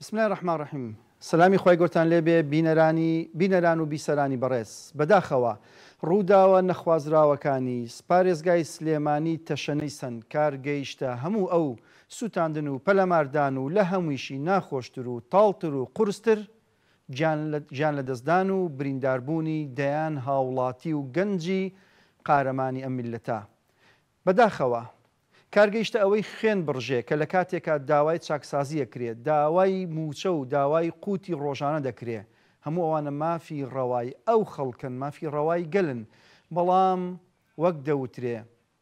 بسم الله الرحمن الرحیم. سلامی خوای گۆرتان لێبێ بینەران و بیسەرانی بەڕێز. بەداخەوە ڕووداوە نەخوازراوەکانی سپارێزگای سلێمانی تەشەنەی سەند کارگەیشتە هەموو ئەو سوتاندن و پەلەماردان و لە هەموویشی ناخۆشتر و تاڵتر و قورستر گیان لە دەستدان و برینداربوونی دەیان هاوڵاتی و گەنجی قارەمانی ئەم میلەتە. بەداخەوە کارگەیشتە ئەوەی خوێن بڕژێ کە لە کاتێکا داوای چاکسازی دەکرێت، داوای موچە و داوای قوتی ڕۆژانە دەکرێت. هەموو ئەوانە مافی ڕەوای ئەو خەڵکن، مافی ڕەوای گەلن، بەڵام وەک دەوترێ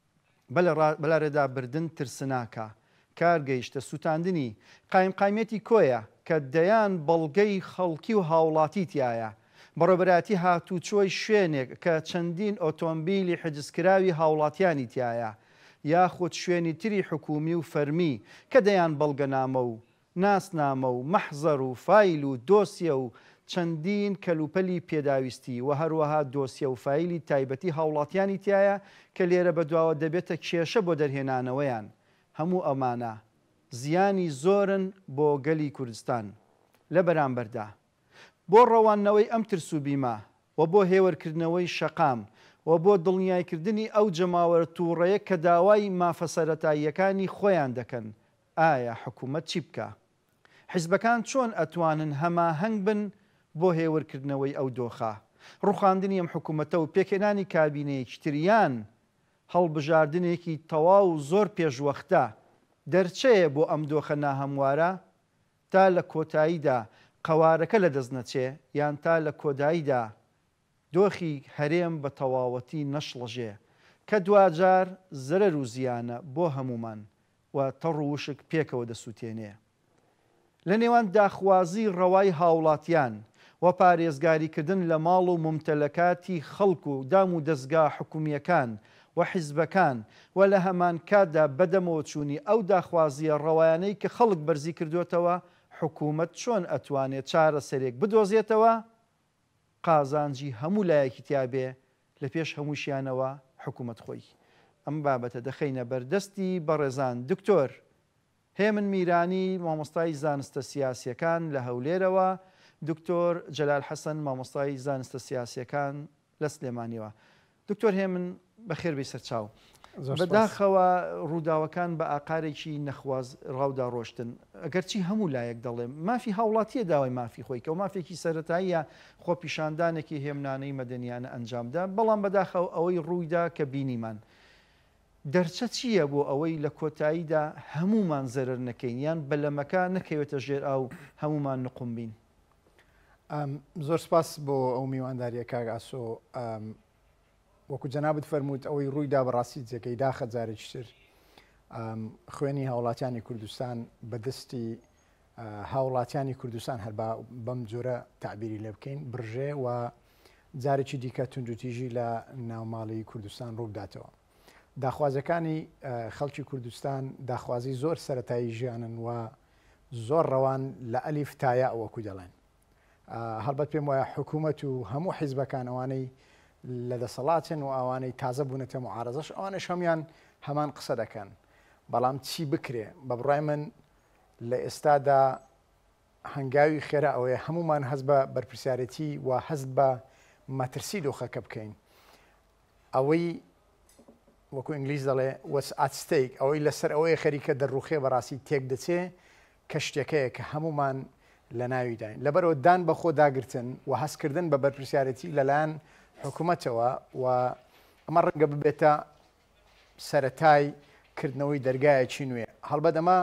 بەلارێدا بردن ترسناکە. کارگەیشتە سوتاندنی قایمێتی کۆیە کە دەیان بەڵگەی خەڵکی و هاوڵاتی تایە، بەڕێوەبەرەتی هاتوچۆی شوێنێک کە چەندین ئۆتۆمبیلی حجزکراوی هاوڵاتیانی تایە، یاخود شوێنی تری حکومی و فەرمی کە دەیان بەڵگەنامە و ناسنامە و مەحزەر و فایل و دۆسیە و چەندین کەلوپەلی پێداویستی و هەروەها دۆسیە و فایلی تایبەتی هاوڵاتیانی تایە کە لێرە بەدواوە دەبێتە کێشە بۆ دەرهێنانەوەیان. هەموو ئەمانە زیانی زۆرن بۆ گەلی کوردستان. لە بەرامبەردا بۆ ڕەوانەوەی ئەم ترس و بیمە و بۆ هێوەرکردنەوەی شەقام و بۆ دڵنیایکردنی ئەو جەماوەرە تووڕەیە کە داوای مافە سەرەتاییەکانی خۆیان دەکەن، ئایا حکوومەت چی بکە؟ حیزبەکان چۆن ئەتوانن هەماهەنگ بن بۆ هێوەرکردنەوەی ئەو دۆخە؟ ڕوخاندنی ئەم حکوومەتە و پێکێنانی کابینەیەکی تریان هەڵبژاردنێکی تەواو و زۆر پێشوەختە دەرچەیە بۆ ئەم دۆخە ناهەموارە تا لە کۆتاییدا قەوارەکە لە دەست نەچێ، یان تا لە کۆداییدا دۆخی هەرێم بە تەواوەتی نەشڵەژێ کە دوجار زەرەر و زیانە بۆ هەمومان و تەڕ و وشک پێکەوە دەسووتێنێ. لە نێوان داخوازی ڕەوای هاوڵاتیان و پارێزگاریکردن لە ماڵ و ممتەلەکاتی خەڵک و دام و دەستگا حکومیەکان و حیزبەکان و لە هەمان کاتدا بەدەمەوە چوونی ئەو داخوازیە ڕەوایانەی کە خەڵک بەرزی کردوێتەوە، حکوومەت چۆن ئەتوانێت چارەسەرێک بدۆزێتەوە قازانجی هەموو لایەکی تیابێ لە پێش هەمووشیانەوە حکوومەت خۆی. ئەم بابەتە دەخەینە بەردەستی بەڕێزان دکتۆر هێمن میرانی مامۆستای زانستە سیاسیەکان لە هەولێرەوە، دکتۆر جەلال حەسەن مامۆستای زانستە سیاسیەکان لە سلێمانیەوە. دکتۆر هێمن بەخێربێی سەرچاو. بەداخەوە ڕووداوەکان بە ئاقارێکی نەخواز ڕاودا ڕۆشتن، ئەگەرچی هەموو لایەک دەڵێم مافی هاوڵاتیە داوای مافی خۆی کە و مافێکی سەرەتاییە خۆپیشاندانێکی هێمنانەی مەدەنیانە ئەنجامدا، بەڵام بەداخەوە ئەوەی ڕوویدا کە بینیمان دەرچە چییە بۆ ئەوەی لە کۆتاییدا هەمومان زەرەر نەکەین یان بەلەمەکە نەکەوێتە ژێر ئاو هەمومان نقم بین؟ زۆر سپاس بۆ ئەو میوانداریە کاک ئاسۆ. وەکو جەنابەت فەرمووت ئەوەی ڕوویدا بەڕاستی جێگەی داخە جارێکتر خوێنی هاوڵاتیانی کوردستان بەدەستی هاوڵاتیانی کوردستان هەر بەم جۆرە تعبیری لێ بکەین بڕژێ و جارێکی دیکە توندوتیژی لە ناوماڵی کوردستان ڕووداتەوە. داخوازەکانی خەڵکی کوردستان داخوازی زۆر سەرەتایی ژیانن و زۆر ڕەوان لە ئەلیف تایە ئەوەکو دەڵێن. هەڵبەت پێم وایە حکوومەت و هەموو حیزبەکان ئەوانەی لە دەسەڵاتن و ئەوانەی تازە بوونەتە معارەزەش ئەوانش هەمان قسە دەکەن، بەڵام چی بکرێ؟ بە بڕای من لە ئێستادا هەنگاوی خێرا ئەوەیە هەمومان هەست بە بەرپرسیارەتی و هەست بە مەترسی دۆخەکە بکەین. ئەوەی وەکو ئینگلیز دەڵێ what's at stake، ئەوەی لەسەر ئەوەیە خەریکە دەڕوخێ بەڕاستی تێک دەچێ کە شتێکەیە کە هەمومان لە ناویداین. لەبەرەوە دان بە خۆ داگرتن و هەستکردن بە بەرپرسیارەتی لەلایەن حکوومەتەوە و ئەمە ڕەنگە ببێتە سەرەتای کردنەوەی دەرگایەکی نوێ. هەڵبەت ئەمە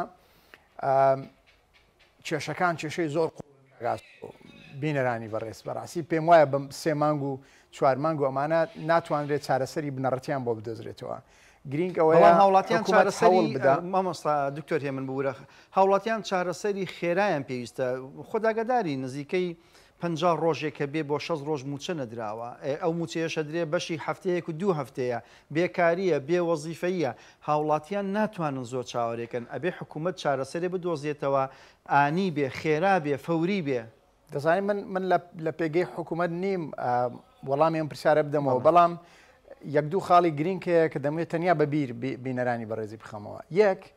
کێشەکان کێشەی زۆر بینەرانی بەڕێز بەڕاستی پێم وایە بەم 3 مانگ و 4 مانگ و ئەمانە ناتوانرێت چارەسەری بنەڕەتیان بۆ بدۆزرێتەوە. گرنگ ئەوەیە هاوڵاتیان چارەسەری بدا. مامۆستا دکتۆر هێمن بورە هاوڵاتیان چارەسەری خێرایان پێویستە. خۆداگەداری نزیکەی 50 ڕۆژێک کە بێ بۆ 6 ڕۆژ موچە نەدراوە، ئەو موچەیەشە درێ بەشی هەفتەیەک و 2 هەفتەیە، بێکاریە، بێ وەزیفەیە. هاوڵاتیان ناتوانن زۆر چاوەڕێکن، ئەبێ حکوومەت چارەسەرێ بدۆزێتەوە، ئانی بێ، خێرا بێ، فەوری بێ. دەزانین من لە پێگەی حکوومەت نیم وەڵامی ئەم پرسیارە بدەمەوە، بەڵام یەک دوو خاڵی گرنگەیە کە دەموێت تەنیا بەبیر بینەرانی بەڕێزی بخەمەوە. یەک،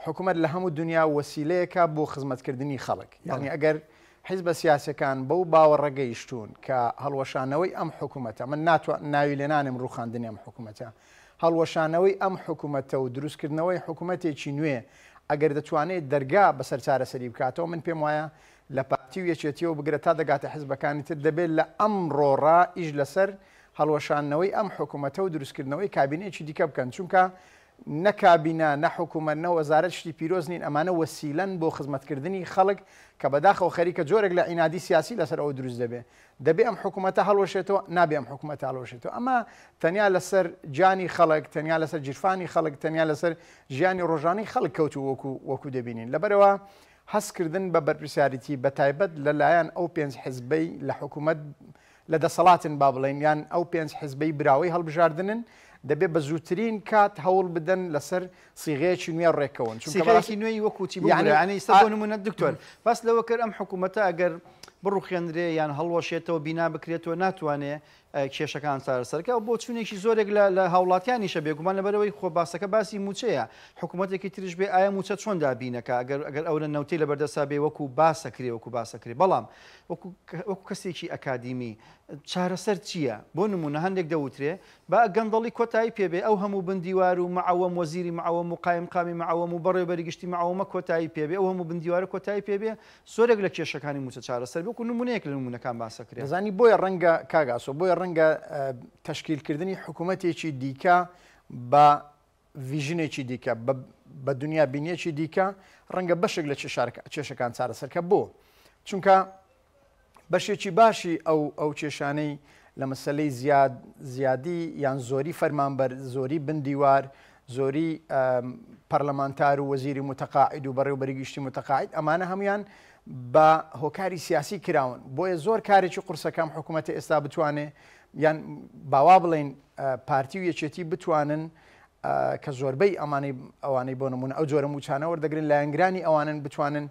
حکومت لە هەموو دنیا وەسیلەیەکە بۆ خزمەتکردنی خەڵک یعنی ئەگەر حیزبە سیاسەکان بەو باوەڕەگەیشتون کە هەڵوەشانەوەی ئەم حکوومەتە من ناوی لێ نانم ڕووخاندنی ئەم حکوومەتە هەڵوەشانەوەی ئەم حکوومەتە و دروستکردنەوەی حکوومەتێکی نوێ ئەگەر دەتوانێت دەرگا بەسەر چارەسەری بکاتەوە من پێم وایە لە پارتی و یەکێتیەوە بگرە تا دەگاتە حیزبەکانی تر دەبێت لە ئەم ڕۆڕا ئیش لەسەر هەڵوەشانەوەی ئەم حکوومەتە و دروستکردنەوەی کابینەیەکی دیکە بکەن چونکە نەکابینە نەحکوومەت نە وەزارەت شتی پیرۆز نین ئەمانە وەسیلەن بۆ خزمەتکردنی خەڵک کە بەداخەوە خەریکە جۆرێک لە ئینادی سیاسی لەسەر ئەوە دروست دەبێ ئەم حکوومەتە هەڵوەشێتەوە نابێ ئەم حکوومەتە هەڵوەشێتەوە ئەمە تەنیا لەسەر جانی خەڵک تەنیا لەسەر جیرفانی خەڵک تەنیا لەسەر ژیانی ڕۆژانەی خەڵک کەوت و وەکو دەبینین لەبەرەوە هەستکردن بە بەرپرسیاریتی بەتایبەت لەلایەن ئەو پێنج حیزبەی لە حکوومەت لە دەسەڵاتن با بڵێن یان ئەو پێنج حیزبەی براوەی هەڵبژاردنن دەبێت بە زووترین کات هەوڵ بدەن لەسەر سیغەیەکی نوێ ڕێکەوەن چونکە نوێی وەکوتی ینی سەبۆ نمونە دکتۆر باس لەوە کرد ئەم حکوومەتە ئەگەر بڕوخێنرێ یان هەڵوەشێتەوە بینا بکرێتەوە ناتوانێت کێشەکان چارەسەرکە بۆ چونێکی زۆرێک لە هاوڵاتیانیشە بێگومان لەبەرەوەی خۆ باسەکە باسی موچەیە حکوومەتێکی تریش بێ ئایا موچە چۆن دابینەکە ئەگەر ئەو لە نەوتەی لە بەردەسا بێ وەکو باسەکرێ بەڵام وەکو کەسێکی ئەکادیمی چارەسەر چییە بۆ نمونە هەندێک دەوترێ با گەندەڵی کۆتایی پێبێ ئەو هەموو بندیوار و معەوەم وەزیری معەوەم و قایمقامی معەوەم و بەڕێوەبەری گشتی معەوەمە کۆتایی پێبێ ئەو هەموو بندیوارە کۆتایی پێبێ زۆرێک لە کێشەکانی موچە چارەسەر بۆکو نمونەیەک لە نمونونەکان باسەکرێت زانی بۆیە ڕەنگە کاگاسۆ بۆیە ڕەنگە تەشکیلکردنی حکوومەتێکی دیکە بە ڤیژنێکی دیکە بە دنیا بینیەکی دیکە ڕەنگە بەشێک لە کێشەکان چارەسەرکە بۆ چونکە بەشێکی باشی ئەو کێشانەی لە مەسلەی زیادی یان زۆری فەرمانبەر زۆری بندیوار زۆری پەرلەمانتار و وەزیری متەقاعد و بەڕێوەبەری گشتی متەقاعد ئەمانە هەمویان بە هۆکاری سیاسی کراون بۆیە زۆر کارێکی قورسەکەم حکوومەتی ئێستا بتوانێ یان باوا بڵێن پارتی و یەکێتی بتوانن کە زۆربەی ئەوانەی بۆ نمونە ئەو جۆرە موچانە وەردەگرن لایەنگرانی ئەوانن بتوانن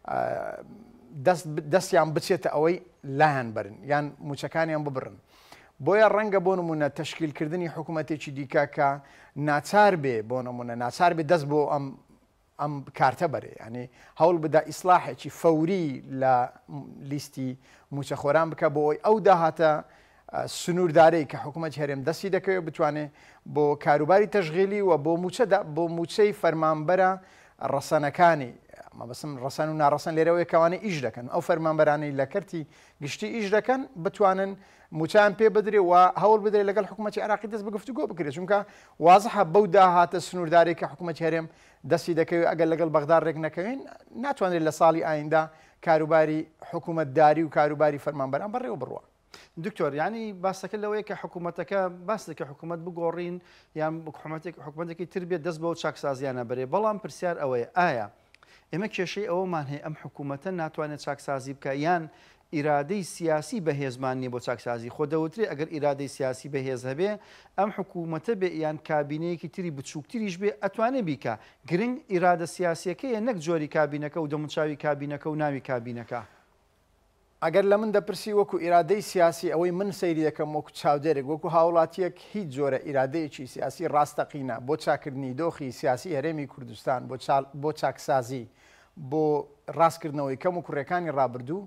دەستیان بچێتە ئەوەی لایەن برن یان موچەکانیان ببڕن بۆیە ڕەنگە بۆ نمونە تەشکیلکردنی حکوومەتێکی دیکە کە ناچار بێ بۆ نمونە ناچار بێ دەست بۆ ئەم کارتە بەرێ ینی هەوڵ بدا ئیسلاحێکی فەوری لە لیستی موچەخۆران بکە بۆ ئەوی ئەو داهاتە سنووردارەی کە حکوومەت هەرێم دەستی دەکەوێت بتوانێت بۆ کاروباری تەشغیلی و بۆ موچەی فەرمانبەرە ڕەسەنەکانی مەبەسم ڕەسەن و ناڕەسەن لێرەوەی کەوانەی ئیش دەکەن ئەو فەرمانبەرانەی لە کەرتی گشتی ئیش دەکەن بتوانن موچیان پێ بدرێ و هەوڵ بدرێت لەگەڵ حکوومەتی عراقی دەست بە گفتوگۆ بکرێت چونکە وازحە بەو داهاتە سنووردارێک کە حکوومەت هەرێم دەستی دەکەوێت ئەگەر لەگەڵ بەغداد ڕێک نەکەوێن ناتوانێت لە ساڵی ئایندا کاروباری حکوومەتداری و کاروباری فەرمانبەران بەڕێوە بڕوە دکتۆر ینی باسەکە لەوەیە کە حکوومەتەکە باس دەکە حکوومەت بگۆڕین یان حکوومەتێکی تر بێت دەست بەوە چاکسازیانە بەرێ بەڵام پرسیار ئەوەیە ئایا ئێمە کێشەی ئەوەمان هەیە ئەم حکوومەتە ناتوانێت چاکسازی بکە یان ئیرادەی سیاسی بەهێزمان نیە بۆ چاکسازی خۆ دەوترێ ئەگەر ئیرادەی سیاسی بەهێز هەبێ ئەم حکوومەتە بێ یان کابینەیەکی تری بچووکتریش بێ ئەتوانێ بیکە گرنگ ئیرادە سیاسیەکەیە نەک جۆری کابینەکە و دەموچاوی کابینەکە و ناوی کابینەکە ئەگەر لە من دەپرسی وەکو ئیرادەی سیاسی ئەوەی من سەیری دەکەم وەکو چاودێرێک وەکو هاوڵاتیەک هیچ جۆرە ئیرادەیەکی سیاسی ڕاستەقینە بۆ چاکردنی دۆخی سیاسی هەرێمی کوردستان بۆ چاکسازی بۆ ڕاستکردنەوەی کەم و کوڕەکانی ڕابردوو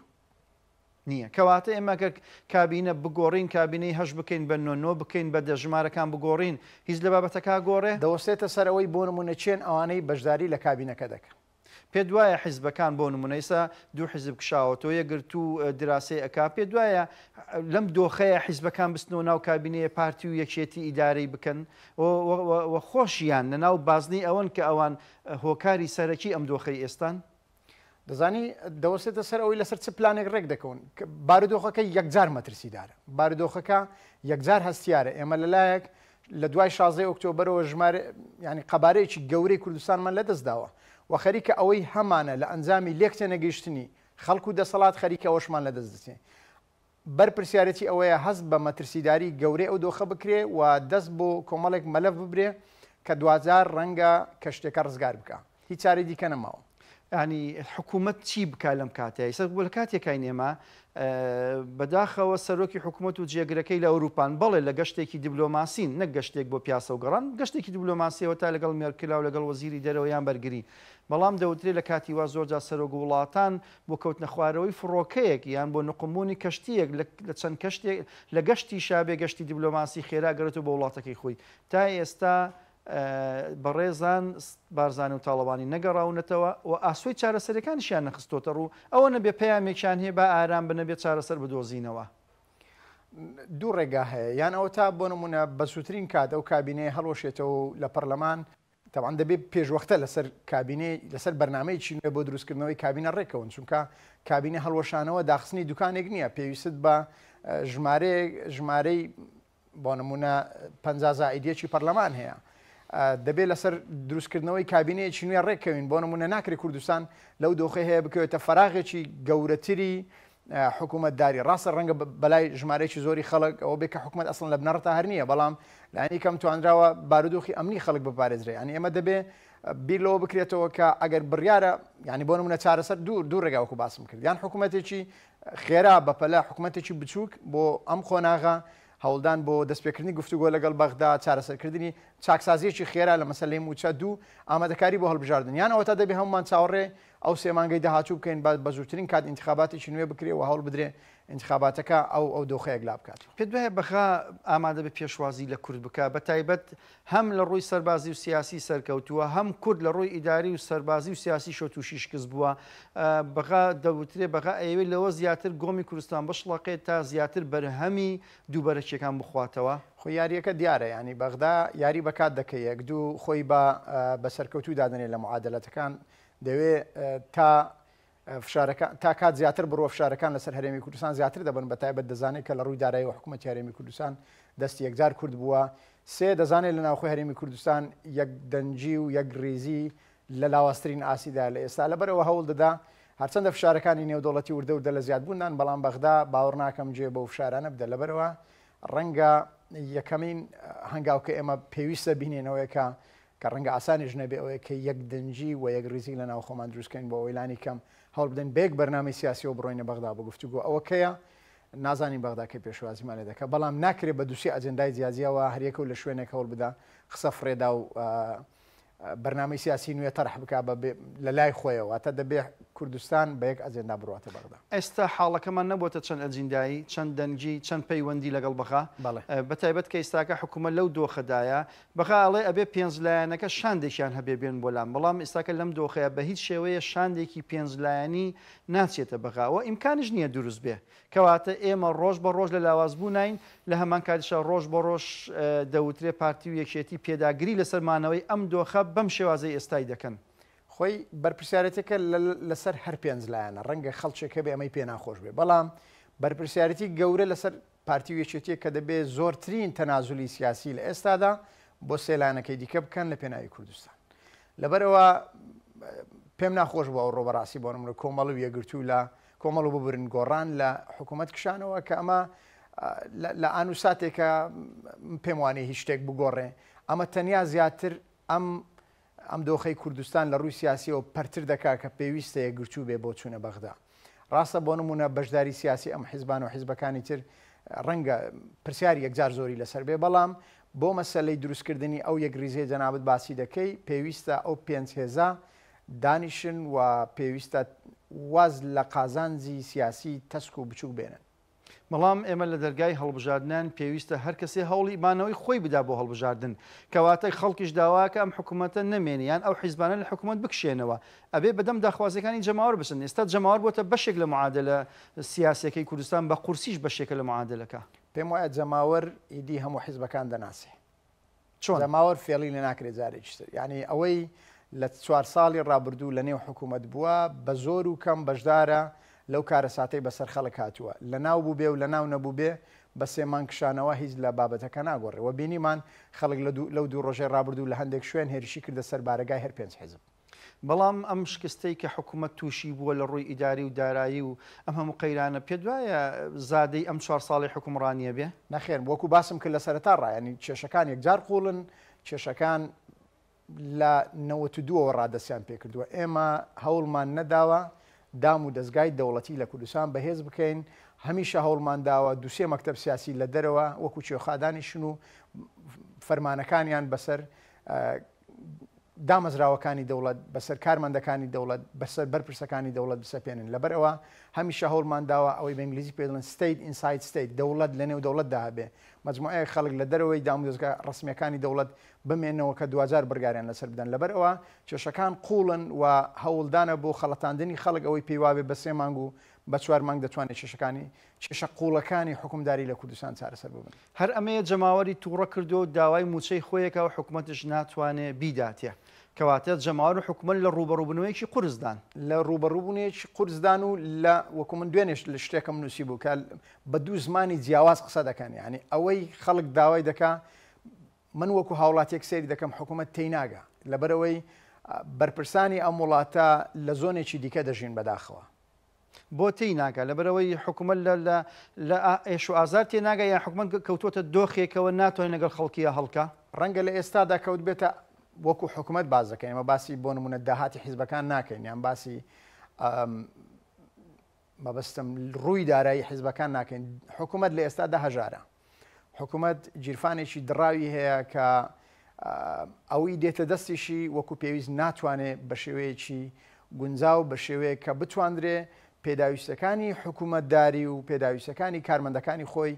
نییە کەواتە ئێمە کابینە بگۆڕین کابینەی هەش بکەین بە نۆ بکەین بە دەژمارەکان بگۆڕین هیچ لە بابەتەکە گۆڕێ دەوەستێتە سەرەوەی بۆ نمونە چێن ئەوانەی بەشداری لە کابینەکە دەکەن پێ دوایە حیزبەکان بۆ نمونەیسا دوو حیزب کشاوەتەوە یەگرت و دراسی ئەک پێ دوایە لەم دۆخەیە حیزبەکان بستنەوە ناو کابینەیە پارتی و یەکێتی ئیدارەی بکەن و خۆشیان لەناو بازنی ئەوەن کە ئەوان هۆکاری سەرەکی ئەم دۆخەی ئێستان دەزانی دەوەستێتە سەر ئەوەی لەسەر چ پلانێک ڕێک دەکەون بارودۆخەکە یەکجار مەترسیدارە بارودۆخەکە یەکجار هەستیارە ئێمە لەلایەک لە دوای 16 ئۆکتۆبرەوە ژمارە ینی قەبارەیەکی گەورەی کوردستانمان لەدەستداوە و خەریکە ئەوەی هەمانە لە ئەنجامی لێکتە نەگەیشتنی خەڵکو دەسەڵات خەریکە ئەوەشمان لەدەست دەچێت بەرپرسیارەتی ئەوەیە هەست بە مەترسیداری گەورەی ئەو دۆخە بکرێ و دەست بۆ کۆمەڵێک مەلەف ببرێ کە دوازار ڕەنگە کە شتێکە ڕزگار بکە هیچ چارەی دیکە نەماوە ینی حکوومەت چی بکە لەم کاتەیە سەر بۆ لە کاتێکای نێمە بەداخەوە سەرۆکی حکوومەت و جێگرەکەی لە ئەوروپان بەڵێ لە گەشتێکی دیبلۆماسین نەک گەشتێک بۆ پیاسە و گەڕان گەشتێکی دیبلۆماسیەوە تا لەگەڵ مێرکلا و لەگەڵ وەزیری دەرەوەیان بەرگری بەڵام دەوترێت لە کاتی وا زۆرجا سەرۆک وڵاتان بۆ کەوتنە خوارەوەی فڕۆکەیەک یان بۆ نقمبوونی کەشتیەک لە چەند کەشتێک لە گەشتی شابێ گەشتی دیبلۆماسی خێرا گەڕێتەوە بە وڵاتەکەی خۆی تا ئێستا بەڕێزان بارزانانی و تاڵەوانی نەگەڕاونەتەوە و ئاسۆی چارەسەرەکانیشیان نەخستۆتە ڕوو ئەوە نەبێ پەیامێکیان هەیە بە ئارام بنەبێت چارەسەر بدۆزینەوە. دوو ڕێگا هەیە یان ئەوە تا بۆ نمونە بەسووترین کات ئەو کابینەیە هەڵۆشێتەوە لە پەرلەمان تاوان دەبێت پێشوەختە لەسەر کابینەی لەسەر بەرنمەی چینێ بۆ دروستکردنەوەی کابینە ڕێکەون چونکە کابینە هەڵۆشانەوە داخستنی دوکانێک نییە پێویست بە ژمارەی بۆ نمونە 50 زائیدیەکی پەرلەمان هەیە دەبێت لەسەر دروستکردنەوەی کابینەیەکی نوێ ڕێکەوین بۆ نمونە ناکرێت کوردستان لەو دۆخی هەیە بکەوێتە فەراغێکی گەورەتری حکوومەتداری ڕاستە ڕەنگە بەلای ژمارەیەکی زۆری خەڵک ئەوە بێت کە حکوومەت ئەسڵ لە بنەڕەتە هەر نییە بەڵام لانی کەم توانراوە بارودۆخی ئەمنی خەڵک بپارێزرێ ینی ئێمە دەبێت بیر لەوە بکرێتەوە کە ئەگەر بڕیارە ینی بۆ نمونە چارەسەر دوو ڕێگاوەکو باسم کرد یان حکوومەتێکی خێرا بەپەلا حکوومەتێکی بچووک بۆ ئەم خۆناغا هەوڵدان بۆ دەستپێکردنی گفتوگۆ لەگەڵ بەغدا چارەسەرکردنی چاکسازیەکی خێرا لە مەسەلەی موچە دوو ئامادەکاری بۆ هەڵبژاردن یان ئەوە تا دەبێ هەمومان چاوەڕێ ئەو سێمانگەی داهاتوو بکەین بە زووترین کات ئینتیخاباتێکی نوێ بکرێ و هەوڵ بدرێ ئینتیخاباتەکە ئەو دۆخەیەک لا بکات. پێت وایە بەخا ئامادە بە پێشوازی لە کورد بکە بە تایبەت هەم لە ڕووی سەربازی و سیاسی سەرکەوتووە هەم کورد لە ڕووی ئیداری و سەربازی و سیاسی شۆ تووشی شکست بووە بەغا دەوترێ بەغا ئەوێ لەوە زیاتر گۆمی کوردستان بەشڵەقێت تا زیاتر بەرهەمی دووبەرەکیەکان بخواتەوە. خۆی یاریەکە دیارە ینی بەغدا یاری بەکات دەکەی یەک دوو خۆی بە سەرکەوتوو دادنێ لە معادلەتەکان دەوێت تا کات زیاتر بڕۆ فشارەکان لەسەر هەرێمی کوردستان زیاتر دەبن بە تایبەت دەزانێت کە لە ڕووی دارایی و حکوومەت هەرێمی کوردستان دەستی یەکجار کورد بووە سێ دەزانێت لە ناوخۆی هەرێمی کوردستان یەک دەنجی و یەک ڕێزی لە لاوااسترین ئاسیدا لە ئێستا لەبەرەوە هەوڵ دەدا هەرچەندە فشارەکانی نێودوڵەتی وردە و دە لە زیادبوونان بەڵام بەغدا باوەڕ ناکەم جێ بەو فشارانە بدە لەبەرەوە ڕەنگە یەکەمین هەنگاوکە ئێمە پێویستە بینێنەوەیکە کە ڕەنگە ئاسانیش نەبێ ئەوەیە کە یەک دەنجی و یەک ڕیزی لە ناو خۆمان دروستکەین بۆ ئەویلانی کەم هەڵ بدەین بێک بەرنامەی سیاسی و بڕۆینە بەغدا بە گفتوگۆ ئەوەکەیە نازانی بەغداکە پێشوازیمانێ دەکە بەڵام ناکرێت بە دووسی ئەجندای جیازیەوە هەریەکە و لە شوێنێک هەوڵ بدا قسە فرێدا و بەرنامەی سیاسی نوێ تەرح بکە لە لای خۆیەوە تا دەبێ کوردستان بە یەک ئەجندا بڕاتە بەغدا. ئێستا حاڵەکەمان نەبووتە چەند ئەجندایی چەند دەنجی چەند پەیوەندی لەگەڵ بەغا بەتایبەت کە ئێستاکە حکوومەت لەو دۆخەدایە بەغا ئەڵێ ئەبێ پێنجلایەنەکە شاندێکیان هەبێ بێن بۆلام بەڵام ئێستاکە لەم دۆخەیە بە هیچ شێوەیە شاندێکی پێنجلایەنی ناچێتە بەغاوە ئیمکانش نییە دروست بێ کەواتە ئێمە ڕۆژ بە ڕۆژ لە لاوازبوونین لە هەمان کاتیشە ڕۆژ بە ڕۆژ دەوترێ پارتی و یەکێتی پێداگری لەسەرمانەوەی ئەم دۆخە بەم شێوازەی ئێستای دەکەن. خۆی بەرپرسیارەتێکە لەسەر هەر پێنجلایەنە ڕەنگە خەڵکێکە بێ ئەمەی پێ ناخۆش بێ بەڵام بەرپرسیارەتی گەورە لەسەر پارتی و یەکێتیە کە دەبێت زۆرترین تەنازولی سیاسی لە ئێستادا بۆ سێلانەکەی دیکە بکەن لە پێناوی کوردستان لەبەرەوە پێم ناخۆش بۆ ئەو ڕۆبەڕاستی بۆ نمونە کۆمەڵ و یەگرتوو لە کۆمەڵ و ببرن گۆڕان لە حکوومەت کشانەوە کە ئەمە لە ئانوساتێکە پێم وانێ هیچ شتێک بگۆڕێ ئەمە تەنیا زیاتر ئەم دۆخەی کوردستان لە ڕووی سیاسیەوە پەرتر دەکا کە پێویستە یەکگرتوو بێ بۆ چوونە بەغدا. ڕاستە بۆ نمونە بەشداری سیاسی ئەم حیزبان و حیزبەکانی تر ڕەنگە پرسیاری یەکجار زۆری لەسەر بێ بەڵام بۆ مەسەلەی دروستکردنی ئەو یەک ریزەیە جەنابەت باسی دەکەی پێویستە ئەو پێنج هێزە دانیشن و پێویستە واز لە قازانجی سیاسی تەسک و بچوو بێنن. بەڵام ئێمە لە دەرگای هەڵبژاردنان پێویستە هەر کەسێ هەوڵی مانەوەی خۆی بدا بۆ هەڵبژاردن کەواتەی خەڵکیش داواکە ئەم حکوومەتە نەمێنیان ئەو حیزبانە لە حکوومەت بکشێنەوە ئەبێ بەدەم داخوازەکانی جەماوەر بچن ئێستا جەماوەر بۆتە بەشێک لە معادلە سیاسەکەی کوردستان بە قورسیش بەشێکە لە معادلەکە. پێم وایە جەماوەر ئیدی هەموو حیزبەکان دەناسێ چۆن جەماوەر فێڵی لە ناکرێت جارێکتر یعنی ئەوەی لە 4 ساڵی ڕابردوو لە نێو حکوومەت بووە بە زۆر و کەم بەشدارە لەو کارە ساتەی بەسەر خەڵک هاتووە لە ناو بوو بێ و لە ناو نەبوو بێ بە سێمان کشانەوە هیچ لە بابەتەکە ناگۆڕێەوە بینیمان خەڵک لەو دوو ڕۆژەی ڕابردوو لە هەندێک شوێن هێرشی کردە سەر بارگای هەر 5 حیزب. بەڵام ئەم شکستەی کە حکوومەت تووشی بووە لە ڕووی ئیداری و دارایی و ئەم هەموو قەیرانە پێ دوایە زادەی ئەم 4 ساڵی حکومڕانیە بێ نەخێن وەکو باسم کرد لە سەرەتا ڕایەنی کێشەکان یەکجار قوڵن کێشەکان لە 92ەوە ڕادەسیان پێکردووە ئێمە هەوڵمان نەداوە دام و دەستگای دەوڵەتی لە کوردستان بەهێز بکەین هەمیشە هەوڵمانداوە دووسێ مەکتەب سیاسی لە دەرەوە وەکو کێوخادانیشن و فەرمانەکانیان بەسەر دامەزراوەکانی دەوڵەت بەسەر کارمەندەکانی دەوڵەت بەسەر بەرپرسەکانی دەوڵەت بسەپێنن لەبەرەوە هەمیشە هەوڵمانداوە ئەوەی بە ئینگلیزی پێ دەڵێن state inside state دەوڵەت لە نێو دەوڵەتدا هەبێ مجموعەیە خەڵک لە دەرەوەی دامودەستگا ڕسمیەکانی دەوڵەت بمێنەوە کە 2000 بڕگاریان لەسەر بدەن لەبەرەوە کێشەکان قوڵن و هەوڵدانە بۆ خەڵەتاندنی خەڵک ئەوەی پێی وابێ بە 3 مانگ و بە 4 مانگ دەتوانێت کێشە قوڵەکانی حکومداری لە کوردستان چارەسەر ببن. هەر ئەمەیە جەماوەری تووڕە کردو و داوای موچەی خۆیەکەوە حکوومەتش ناتوانێت بیداتێ کەواتە جەماوەر حکومت لە ڕوبەڕووبوونەوەیەکی قورسدان لە ڕوبەڕووبوونێکی قورسدان و لە وەکو من دوێنێش لە شتێکم نووسی بوو کە بە دوو زمانی جیاواز قسە دەکەن یعنی ئەوەی خەڵک داوای دەکا من وەکو هاوڵاتێک سێری دەکەم حکوومەت تێیناگە لەبەرەوەی بەرپرسانی ئەم وڵاتە لە زۆنێکی دیکە دەژین بەداخەوە بۆ تێیناگە لەبەرەوەی حکوومەت لە ئێش و ئازار تێناگە یان حکوومەت کەوتوتە دۆخێکەوە ناتوانێت لەگەڵ خەڵکیە هەڵکە ڕەنگە لە ئێستادا کەوت بێتە وەکو حکوومەت باز دەکەین ئەمە باسی بۆ نمونە داهاتی حیزبەکان ناکەین یان باسی مەبەستم ڕووی دارایی حیزبەکان ناکەین حکوومەت لە ئێستادا هەژارە حکوومەت گیرفانێکی دراوی هەیە کە ئەوەی دێتە دەستیشی وەکو پێویست ناتوانێت بە شێوەیەکی گونجاو بە شێوەیە کە بتواندرێ پێداویستەکانی حکوومەتداری و پێداویستەکانی کارمەندەکانی خۆی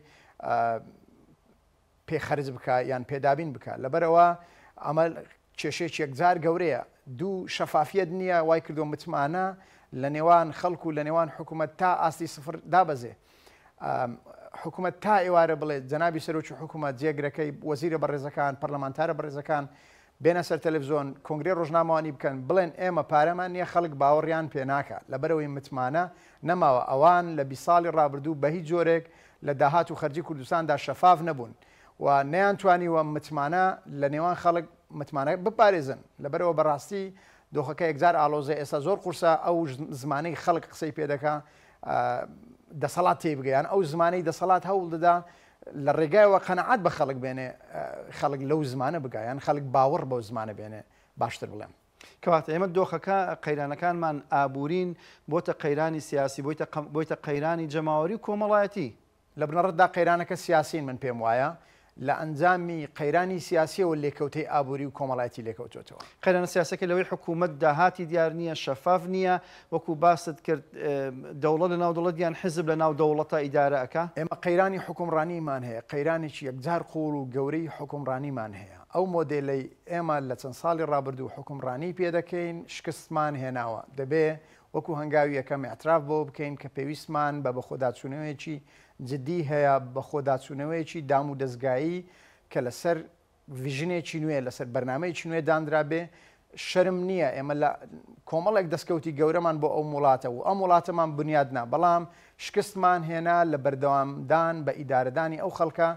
پێخەرج بکە یان پێدابین بکە لەبەرەوە ئەمە کێشەیەکی یەکجار گەورەیە دوو شەفافیت نییە وای کردو متمانە لە نێوان خەڵکو و لە نێوان حکوومەت تا ئاستی سفر دابەزێ حکوومەت تا ئێوارە بڵێت جەنابی سەرۆکی حکوومەت جێگرەکەی وەزیرە بەڕێزەکان پەرلەمانتارە بەڕێزەکان بێنە سەر تەلەڤیزۆن کۆنگرێ ڕۆژنامەوانی بکەن بڵێن ئێمە پارەمان نییە خەڵک باوەڕیان پێ ناکە لەبەرەوەی متمانە نەماوە ئەوان لە 20 ساڵی ڕابردوو بە هیچ جۆرێک لە داهات و خەرجی کوردستاندا شەفاف نەبوون و نەیانتوانیوە متمانە لە نێوان خەڵک متمانە بپارێزن لەبەرەوە بەڕاستی دۆخەکە یەکجار ئالۆزە ئێستا زۆر قورسە ئەو زمانەی خەڵک قسەی پێ دەکا دەسەڵات تێبگەیان ئەو زمانەی دەسەڵات هەوڵ دەدا لە ڕێگایەوە قەنەعات بە خەڵک بێنێ خەڵک لەو زمانە بگایان خەڵک باوەڕ بەو زمانە بێنێ باشتر بڵێم کەواتە ئێمە دۆخەکە قەیرانەکانمان ئابوورین بۆتە قەیرانی سیاسی بۆیتە قەیرانی جەماوەری و کۆمەڵایەتی لە بنەڕەتدا قەیرانەکە سیاسین من پێم وایە لە ئەنجامی قەیرانی سیاسیەوە لێکەوتەی ئابووری و کۆمەڵایەتی لێکەوتێتەوە قەیرانە سیاسەکە لەوەی حکوومەت داهاتی دیار نییە شەفاف نییە وەکو باست کرد دەوڵەت لە ناو دەوڵەتیان حزب لە ناو دەوڵەتە ئیدارەکە ئێمە قەیرانی حکومڕانیمان هەیە قەیرانێکی یەکجار قوڵ و گەورەی حکومڕانیمان هەیە ئەو مۆدێلەی ئێمە لە چەند ساڵی ڕابردوو حکومڕانی پێ دەکەین شکستمان هێناوە دەبێ وەکو هەنگاوی یەکەم ئەتراف بۆ بکەین کە پێویستمان بە بەخۆداچوونەوەیەکی جدی هەیە بەخۆداچوونەوەیەکی دام و دەستگایی کە لەسەر ڤژنێکی نوێ لەسەر بەرنمەیەکی نوێ دانرا بێ شەرم نییە ئێمە لە کۆمەڵێک دەستکەوتی گەورەمان بۆ ئەو وڵاتە و ئەم وڵاتەمان بنیادنا بەڵام شکستمان هێنا لە بەردەوامدان بە ئیدارەدانی ئەو خەڵکە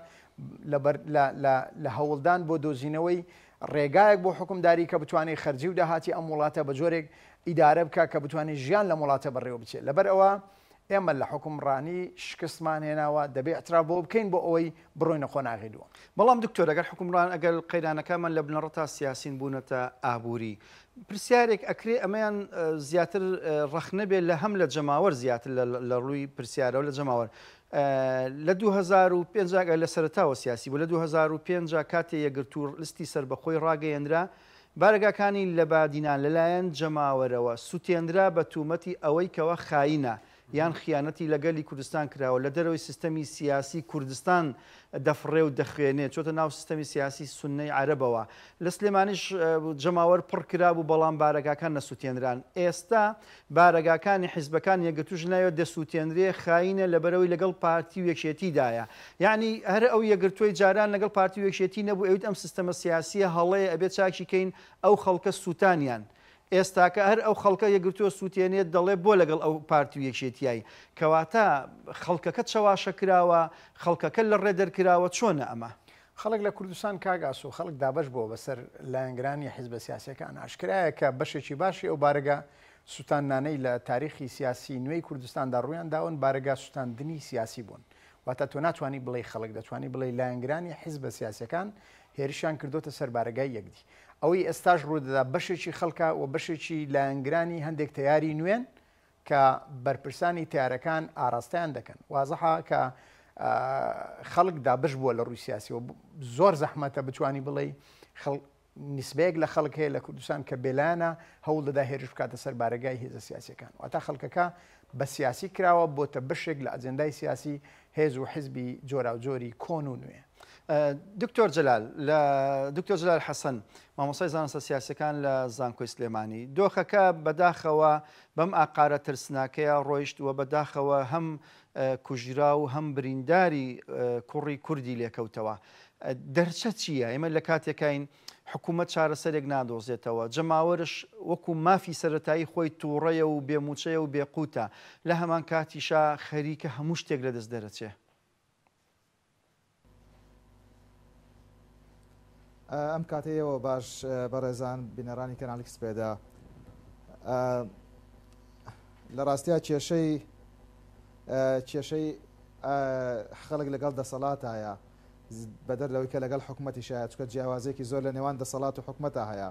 لە هەوڵدان بۆ دۆزینەوەی ڕێگایەک بۆ حکومداری کە بتوانێت خەرجی و داهاتی ئەم وڵاتە بە جۆرێک ئیدارە بکە کە بتوانێت ژیان لە وڵاتە بەڕێوە بچێت لەبەر ئەوە ئێمە لە حکومڕانی شکستمان هێناوە دەبێت ئەتراف بۆ بکەین بۆ ئەوەی بڕۆینە خۆ ناغیدووە بەڵام دکتۆر ئەگەر حکومڕان ئەگەر قەیرانەکەمان لە بنەڕەتا سیاسین بوونەتە ئابووری پرسیارێک ئەکرێ ئەمەیان زیاتر ڕەخ نەبێت لە هەم لە جەماوەر زیاتر لە ڕووی پرسیارەوە لە جەماوەر لە 2005 لە سەرتاوە سیاسی بوو لە 2005 کاتێ یەگرتوور لیستی سربەخۆی ڕاگەیەندرا بارگاکانی لە بادینان لەلایەن جەماوەرەوە سوتێنرا بە تومەتی ئەوەی کەوە خاینە یان خیانەتی لەگەلی کوردستان کراوە لە دەرەوەی سیستەمی سیاسی کوردستان دەفڕێ و دەخوێنێت چۆتە ناو سیستەمی سیاسی سونەی عەرەبەوە لە سلێمانیش جەماوەر پڕ کرابوو بەڵام بارەگاکان نەسووتێنران ئێستا بارەگاکانی حیزبەکان یەکگرتووش ناوێت دەسووتێنرێ خاینە لەبەرەوەی لەگەڵ پارتی و یەکێتیدایە یعنی هەر ئەو یەکگرتووی جاران لەگەڵ پارتی و یەکێتی نەبوو ئەویت ئەم سیستەمە سیاسیە هەڵەیە ئەبێت چاکیکەین ئەو خەڵکە سووتانیان ئێستاکە هەر ئەو خەڵکە یەکگرتووە سووتێنێت دەڵێ بۆ لەگەڵ ئەو پارتی و یەکێتیایی کەواتە خەڵکەکە چاواشە کراوە خەڵکەکە لە ڕێدەرکراوە چۆنە ئەمە خەڵک لە کوردستان کاگاس و خەڵک دابش بۆ بەسەر لایەنگرانی حیزبە سیاسیەکان ئاشکرایە کە بەشێکی باشی ئەو بارگە سوتانانەی لە تاریخی سیاسی نوێی کوردستاندا ڕوویان داون بارگا سوتاندنی سیاسی بوون واتە تۆ ناتوانانی بڵێ خەڵک دەتوانانی بڵێ لایەنگرانی حیزبە سیاسیەکان هێرشیان کردوتە سەر بارگای یەکدی ئەوەی ئێستاش ڕوودەدا بەشێکی خەڵکە و بەشێکی لایەنگرانی هەندێک تەیاری نوێن کە بەرپرسانی تیارەکان ئاراستیان دەکەن وازەحە کە خەڵک دابش بووە لە ڕووی سیاسی و زۆر زەحمەتە بتوانی بڵێ نسبەیەک لە خەڵک هەیە لە کوردستان کە بێلایەنە هەوڵ دەدا هێرش بکاتە سەر بارگای هێزە سیاسیەکان واتە خەڵکەکە بە سیاسی کراوە بۆتە بشێک لە ئەجەندای سیاسی هێز و حیزبی جۆرا و جۆری کۆن و نوێ. دکتۆر جەلال حەسەن مامۆستای زانستە سیاسەکان لە زانکۆی سلێمانی دۆخەکە بەداخەوە بەم ئاقارە ترسناکەیە ڕۆیشت وە بەداخەوە هەم کوژرا و هەم برینداری کوڕی کوردی لێکەوتەوە. دەرچە چییە؟ ئێمە لە کاتێکین حکوومەت چارەسەرێک نادۆزێتەوە جەماوەرش وەکو مافی سەرەتایی خۆی تووڕەیە و بێموچەیە و بێقوتە لە هەمان کاتیشا خەریکە هەموو شتێک لە دەست دەرەچێ. ئەم کاتەیەوە باش بەڕێزان بینەرانی کەناڵی سپێدا لە ڕاستیا کێشەی خەڵک لەگەڵ دەسەڵاتایە بەدەر لەوەی کە لەگەڵ حکوومەتی شایە چکە جیاوازێکی زۆر لە نێوان دەسەڵات و حکوومەتە هەیە.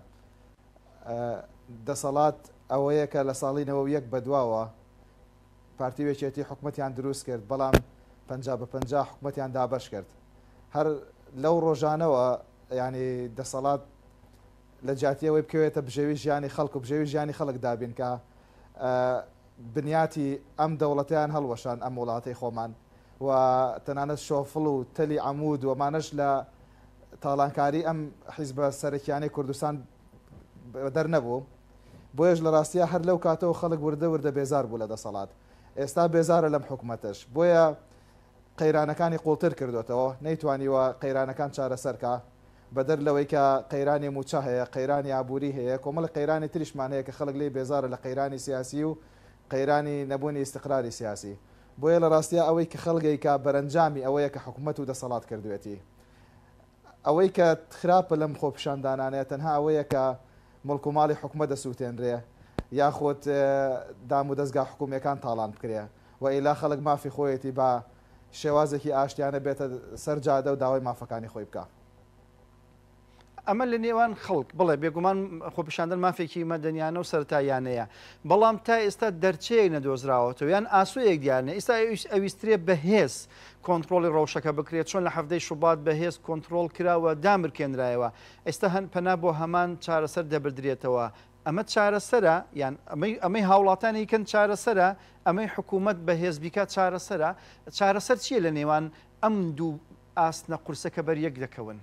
دەسەڵات ئەوەیە کە لە ساڵی 91 بەدواوە پارتی وێچێتی حکوومەتیان دروست کرد بەڵام 50 حکوومەتیان دابەش کرد. هەر لەو ڕۆژانەوە ینی دەسەڵات لە جاتیەوەی بکەوێتە بژێوی ژیانی خەڵک و بژێوی ژیانی خەڵک دابین کە بنیاتی ئەم دەوڵەتیان هەڵوەشان ئەم وڵاتی خۆمان و تەنانەت شۆفڵ و تەلی عەمود ومانەش لە تاڵانکاری ئەم حیزبە سەرەکیانەی کوردستان دەرنەبوو بۆیەش لە ڕاستیە هەر لەو کاتەوە خەڵک وردە بێزار بوو لە دەسەڵات ئێستا بێزارە لەم حکوومەتش بۆیە قەیرانەکانی قوڵتر کردوێتەوە نەیتوانیوە قەیرانەکان چارەسەرکە بەدەر لەوەی کە قەیرانی موچە هەیە قەیرانی ئابووری هەیە کۆمەڵ قەیرانی تریشمان هەیە کە خەڵک لێ بێزارە لە قەیرانی سیاسی و قەیرانی نەبوونی استقراری سیاسی بۆیە لە ڕاستیە ئەوەی کە خەڵگەی کە بەرەنجامی ئەوەیە کە حکوومەت و دەسەڵات کردوێتی ئەوەی کە خراپە لەم خۆپیشاندانانەیە تەنها ئەوەیە کە مڵک و ماڵی حکوومەت دەسووتێنرێ یاخۆت دام و دەستگا حکوومیەکان تاڵان بکرێ و ئیلا خەڵک مافی خۆیەتی بە شێوازێکی ئاشتیانە بێتە سەرجادە و داوای مافەکانی خۆی بکە. ئەمە لە نێوان خەڵک بڵێ بێگومان خۆپیشاندن مافێکی مەدەنیانە و سەرتاییانەیە بەڵام تا ئێستا دەرچەیەک نەدۆزراوەتەوە یان ئاسوویەک دیارنە ئێستا ئەویسترێ بەهێز کۆنتترۆلی ڕەوشەکە بکرێت چۆن لە هەفتەی شوبات بەهێز کۆنتترۆل کراوە دامرکێنرایەوە ئێستا هەن پەنا بۆ هەمان چارەسەر دەبدرێتەوە ئەمە چارەسەرە یان ئەمەی هاوڵاتانی کەن چارەسەرە ئەمەی حکوومەت بەهێزبیکات چارەسەر چییە لە نێوان ئەم دوو ئاستنە قورسەکە بەریەک دەکەون.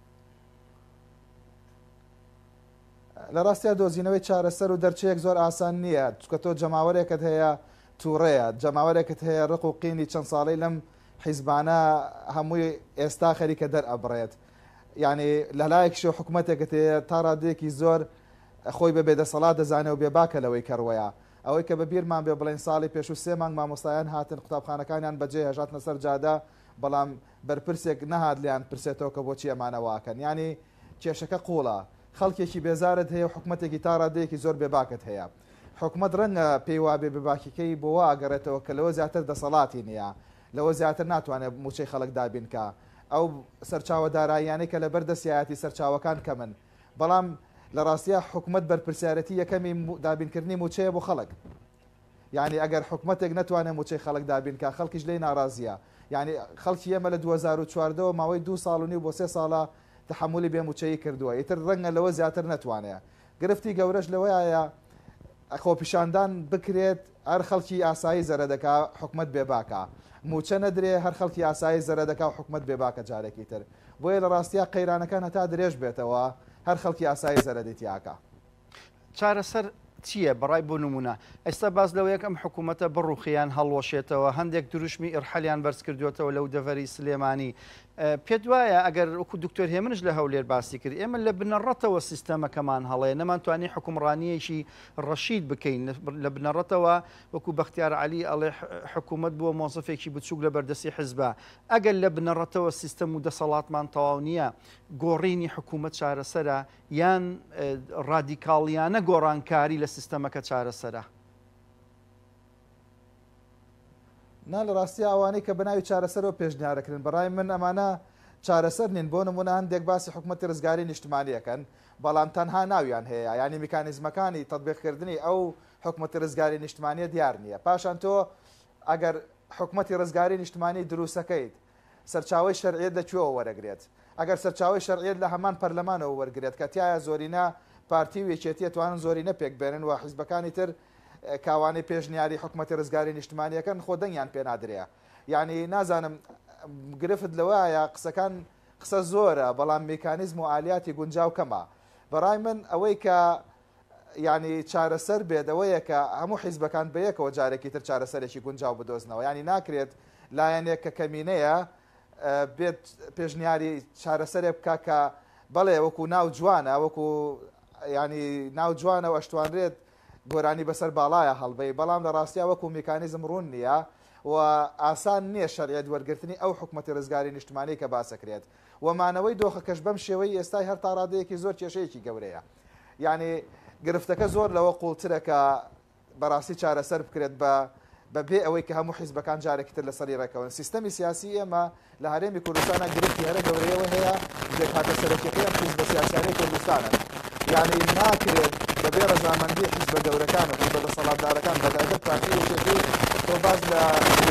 لە ڕاستیا دۆزینەوەی چارەسەر و دەرچەیەک زۆر ئاسان نییە چکە تۆ جەماوەرێکت هەیە تووڕەیە جەماوەرێکت هەیە ڕق و قینی چەند ساڵی لەم حیزبانە هەمووی ئێستا خەریکە دەرئەبڕێت ینی لەلایەکشی حکوومەتێکت هەیە تا ڕادەیەکی زۆر خۆی بە بێدەسەڵات دەزانێت و بێباکە لەوەی کەڕوەیە ئەوەی کە بە بیرمان بێ بڵێن ساڵی پێش و 3 مانگ مامۆستایان هاتن قوتابخانەکانیان بەجێ هەژاتنە سەر جادە بەڵام بەرپرسێک نەهات لیان پرسێتەوە کە بۆچی ئەمانەواکەن ینی کێشەکە قوڵە خەڵکێکی بێزارت هەیە حکوومەتێکی تا ڕادەیەکی زۆر بێباکت هەیە حکوومەت ڕەنگە پێی وابێ بێباکیەکەی بۆ وا ئەگەڕێتەوە کە لەوە زیاتر دەسەڵاتی نییە لەوە زیاتر ناتوانێت موچەی خەڵک دابینکە ئەو سەرچاوە داراییانەی کە لەبەر دەسیایەتی سەرچاوەکان کەمن بەڵام لە ڕاستیە حکوومەت بەرپرسیارەتی یەکەمی دابینکردنی موچەیە بۆ خەڵک یعنی ئەگەر حکوومەتێک نتوانێت موچەی خەڵک دابینکە خەڵکیش لێی ناڕازیە یعنی خەڵکی ئێمە لە 2014 ماوەی 2 ساڵ و نیو بۆ 3 ساڵە تحملی بێموچەیی کردووە ئیتر ڕەنگە لەوە زیاتر نتوانێت گرفتی گەورەش لەوەیە خۆپیشاندان بکرێت هەر خەڵکی ئاسایی زەرە دەکا حکوومەت بێباکە موچە نەدرێ هەر خەڵکی ئاسایی زەرە دەکا و حکوومەت بێباکە جارێکی تر بۆیە لە ڕاستیە قەیرانەکان هەتا درێژ بێتەوە هەر خەڵکی ئاسایی زەرە دێتیاکە چارەسەر چییە بەڕای بۆ نمونە ئێستا باز لەوە یەکەم حکوومەتە بڕوخیان هەڵوەشێتەوە هەندێک دروشمی ئرحەلیان بەرز کردوێتەوە لەو دەڤەری سلێمانی پێت وایە ئەگەر وەکو دکتۆر هێمنش لە هەولێر باسی کرد ئێمە لە بنەڕەتەوە سیستەمەکەمان هەڵەیە نەمانتوانی حکومڕانیەکی ڕەشید بکەین لە بنەڕەتەوە وەکو بەختیار عەلی ئەڵێ حکوومەت بووە مۆزەفێکی بچووک لە بەردەستی حیزبە ئەگەر لە بنەڕەتەوە سیستەم و دەسەڵاتمان تەواو نییە گۆڕینی حکوومەت چارەسەرە یان ڕادیکاڵیانە گۆڕانکاری لە سیستەمەکە چارەسەرە نا لە ڕاستی ئەوانەی کە بەناوی چارەسەرەوە پێشنیارەکردن بەڕای من ئەمانە چارەسەر نین بۆ نمونە هەندێک باسی حکوومەتی ڕزگاری نیشتمانیەکەن بەڵام تەنها ناویان هەیە ینی میکانیزمەکانی تەطبیقکردنی ئەو حکومەتی ڕزگاری نیشتمانیە دیار نییە. پاشان تۆ ئەگەر حکومەتی ڕزگاری نیشتمانی دروستەکەیت سەرچاوی شەرعیەت لەکوێوە وەرەگرێت، ئەگەر سەرچاوی شەرعیەت لە هەمان پەرلەمانەوە وەرگرێت کە تایە زۆرینە پارتی و یەکێتی توانن زۆرینە پێک بێنن و حیزبەکانی تر کاوانی پێشنیاری حکومەتی ڕزگاری نیشتمانیەکەن خۆ دەنگیان پێ نادرێ. یعنی نازانم گرفت لەوەیە قسەکان قسە زۆرە بەڵام میکانیزم و ئالیاتی گونجاو کەمە. بەڕای من ئەوەی کە ینی چارەسەر بێت ئەوەیە کە هەموو حیزبەکان بەیەکەوە جارێکی تر چارەسەرێکی گونجاو بدۆزنەوە، ینی ناکرێت لایەنێک کە کەمینەیە بێت پێشنیاری چارەسەرێ بکە کە بەڵێ وەکو ناو جوانە وەکو ینی ناو جوانە ئەشتوانرێت گۆرانی بەسەر باڵایە هەڵبەی، بەڵام لە ڕاستیا وەکو میکانیزم ڕوون نییە و ئاسان نییە شەرعیەت وەرگرتنی ئەو حکومەتی ڕزگاری نیشتمانی کە باسەکرێت. وەمانەوەی دۆخەکەش بەم شێوەی ئێستای هەر تا ڕادەیەکی زۆر کێشەیەکی گەورەیە. یعنی گرفتەکە زۆر لەوە قوڵترە کە بەڕاستی چارەسەر بکرێت بەبێ ئەوەی کە هەموو حیزبەکان جارێکی تر لەسەری ڕێکەوەن. سیستەمی سیاسی ئێمە لە هەرێمی کوردستانە گرفتی هەرە گەورەیەوە هەیە دێکاتە سەرەکیەکەیان حیزبە سیاسیانەی کوردستانن. یعنی ناکرێت بەبێ ڕەزامەندی حیزبە گەورەکان و حیزبە دەسەڵاتدارەکان بەتایبەت پارتی یەکێتی تۆ باز لە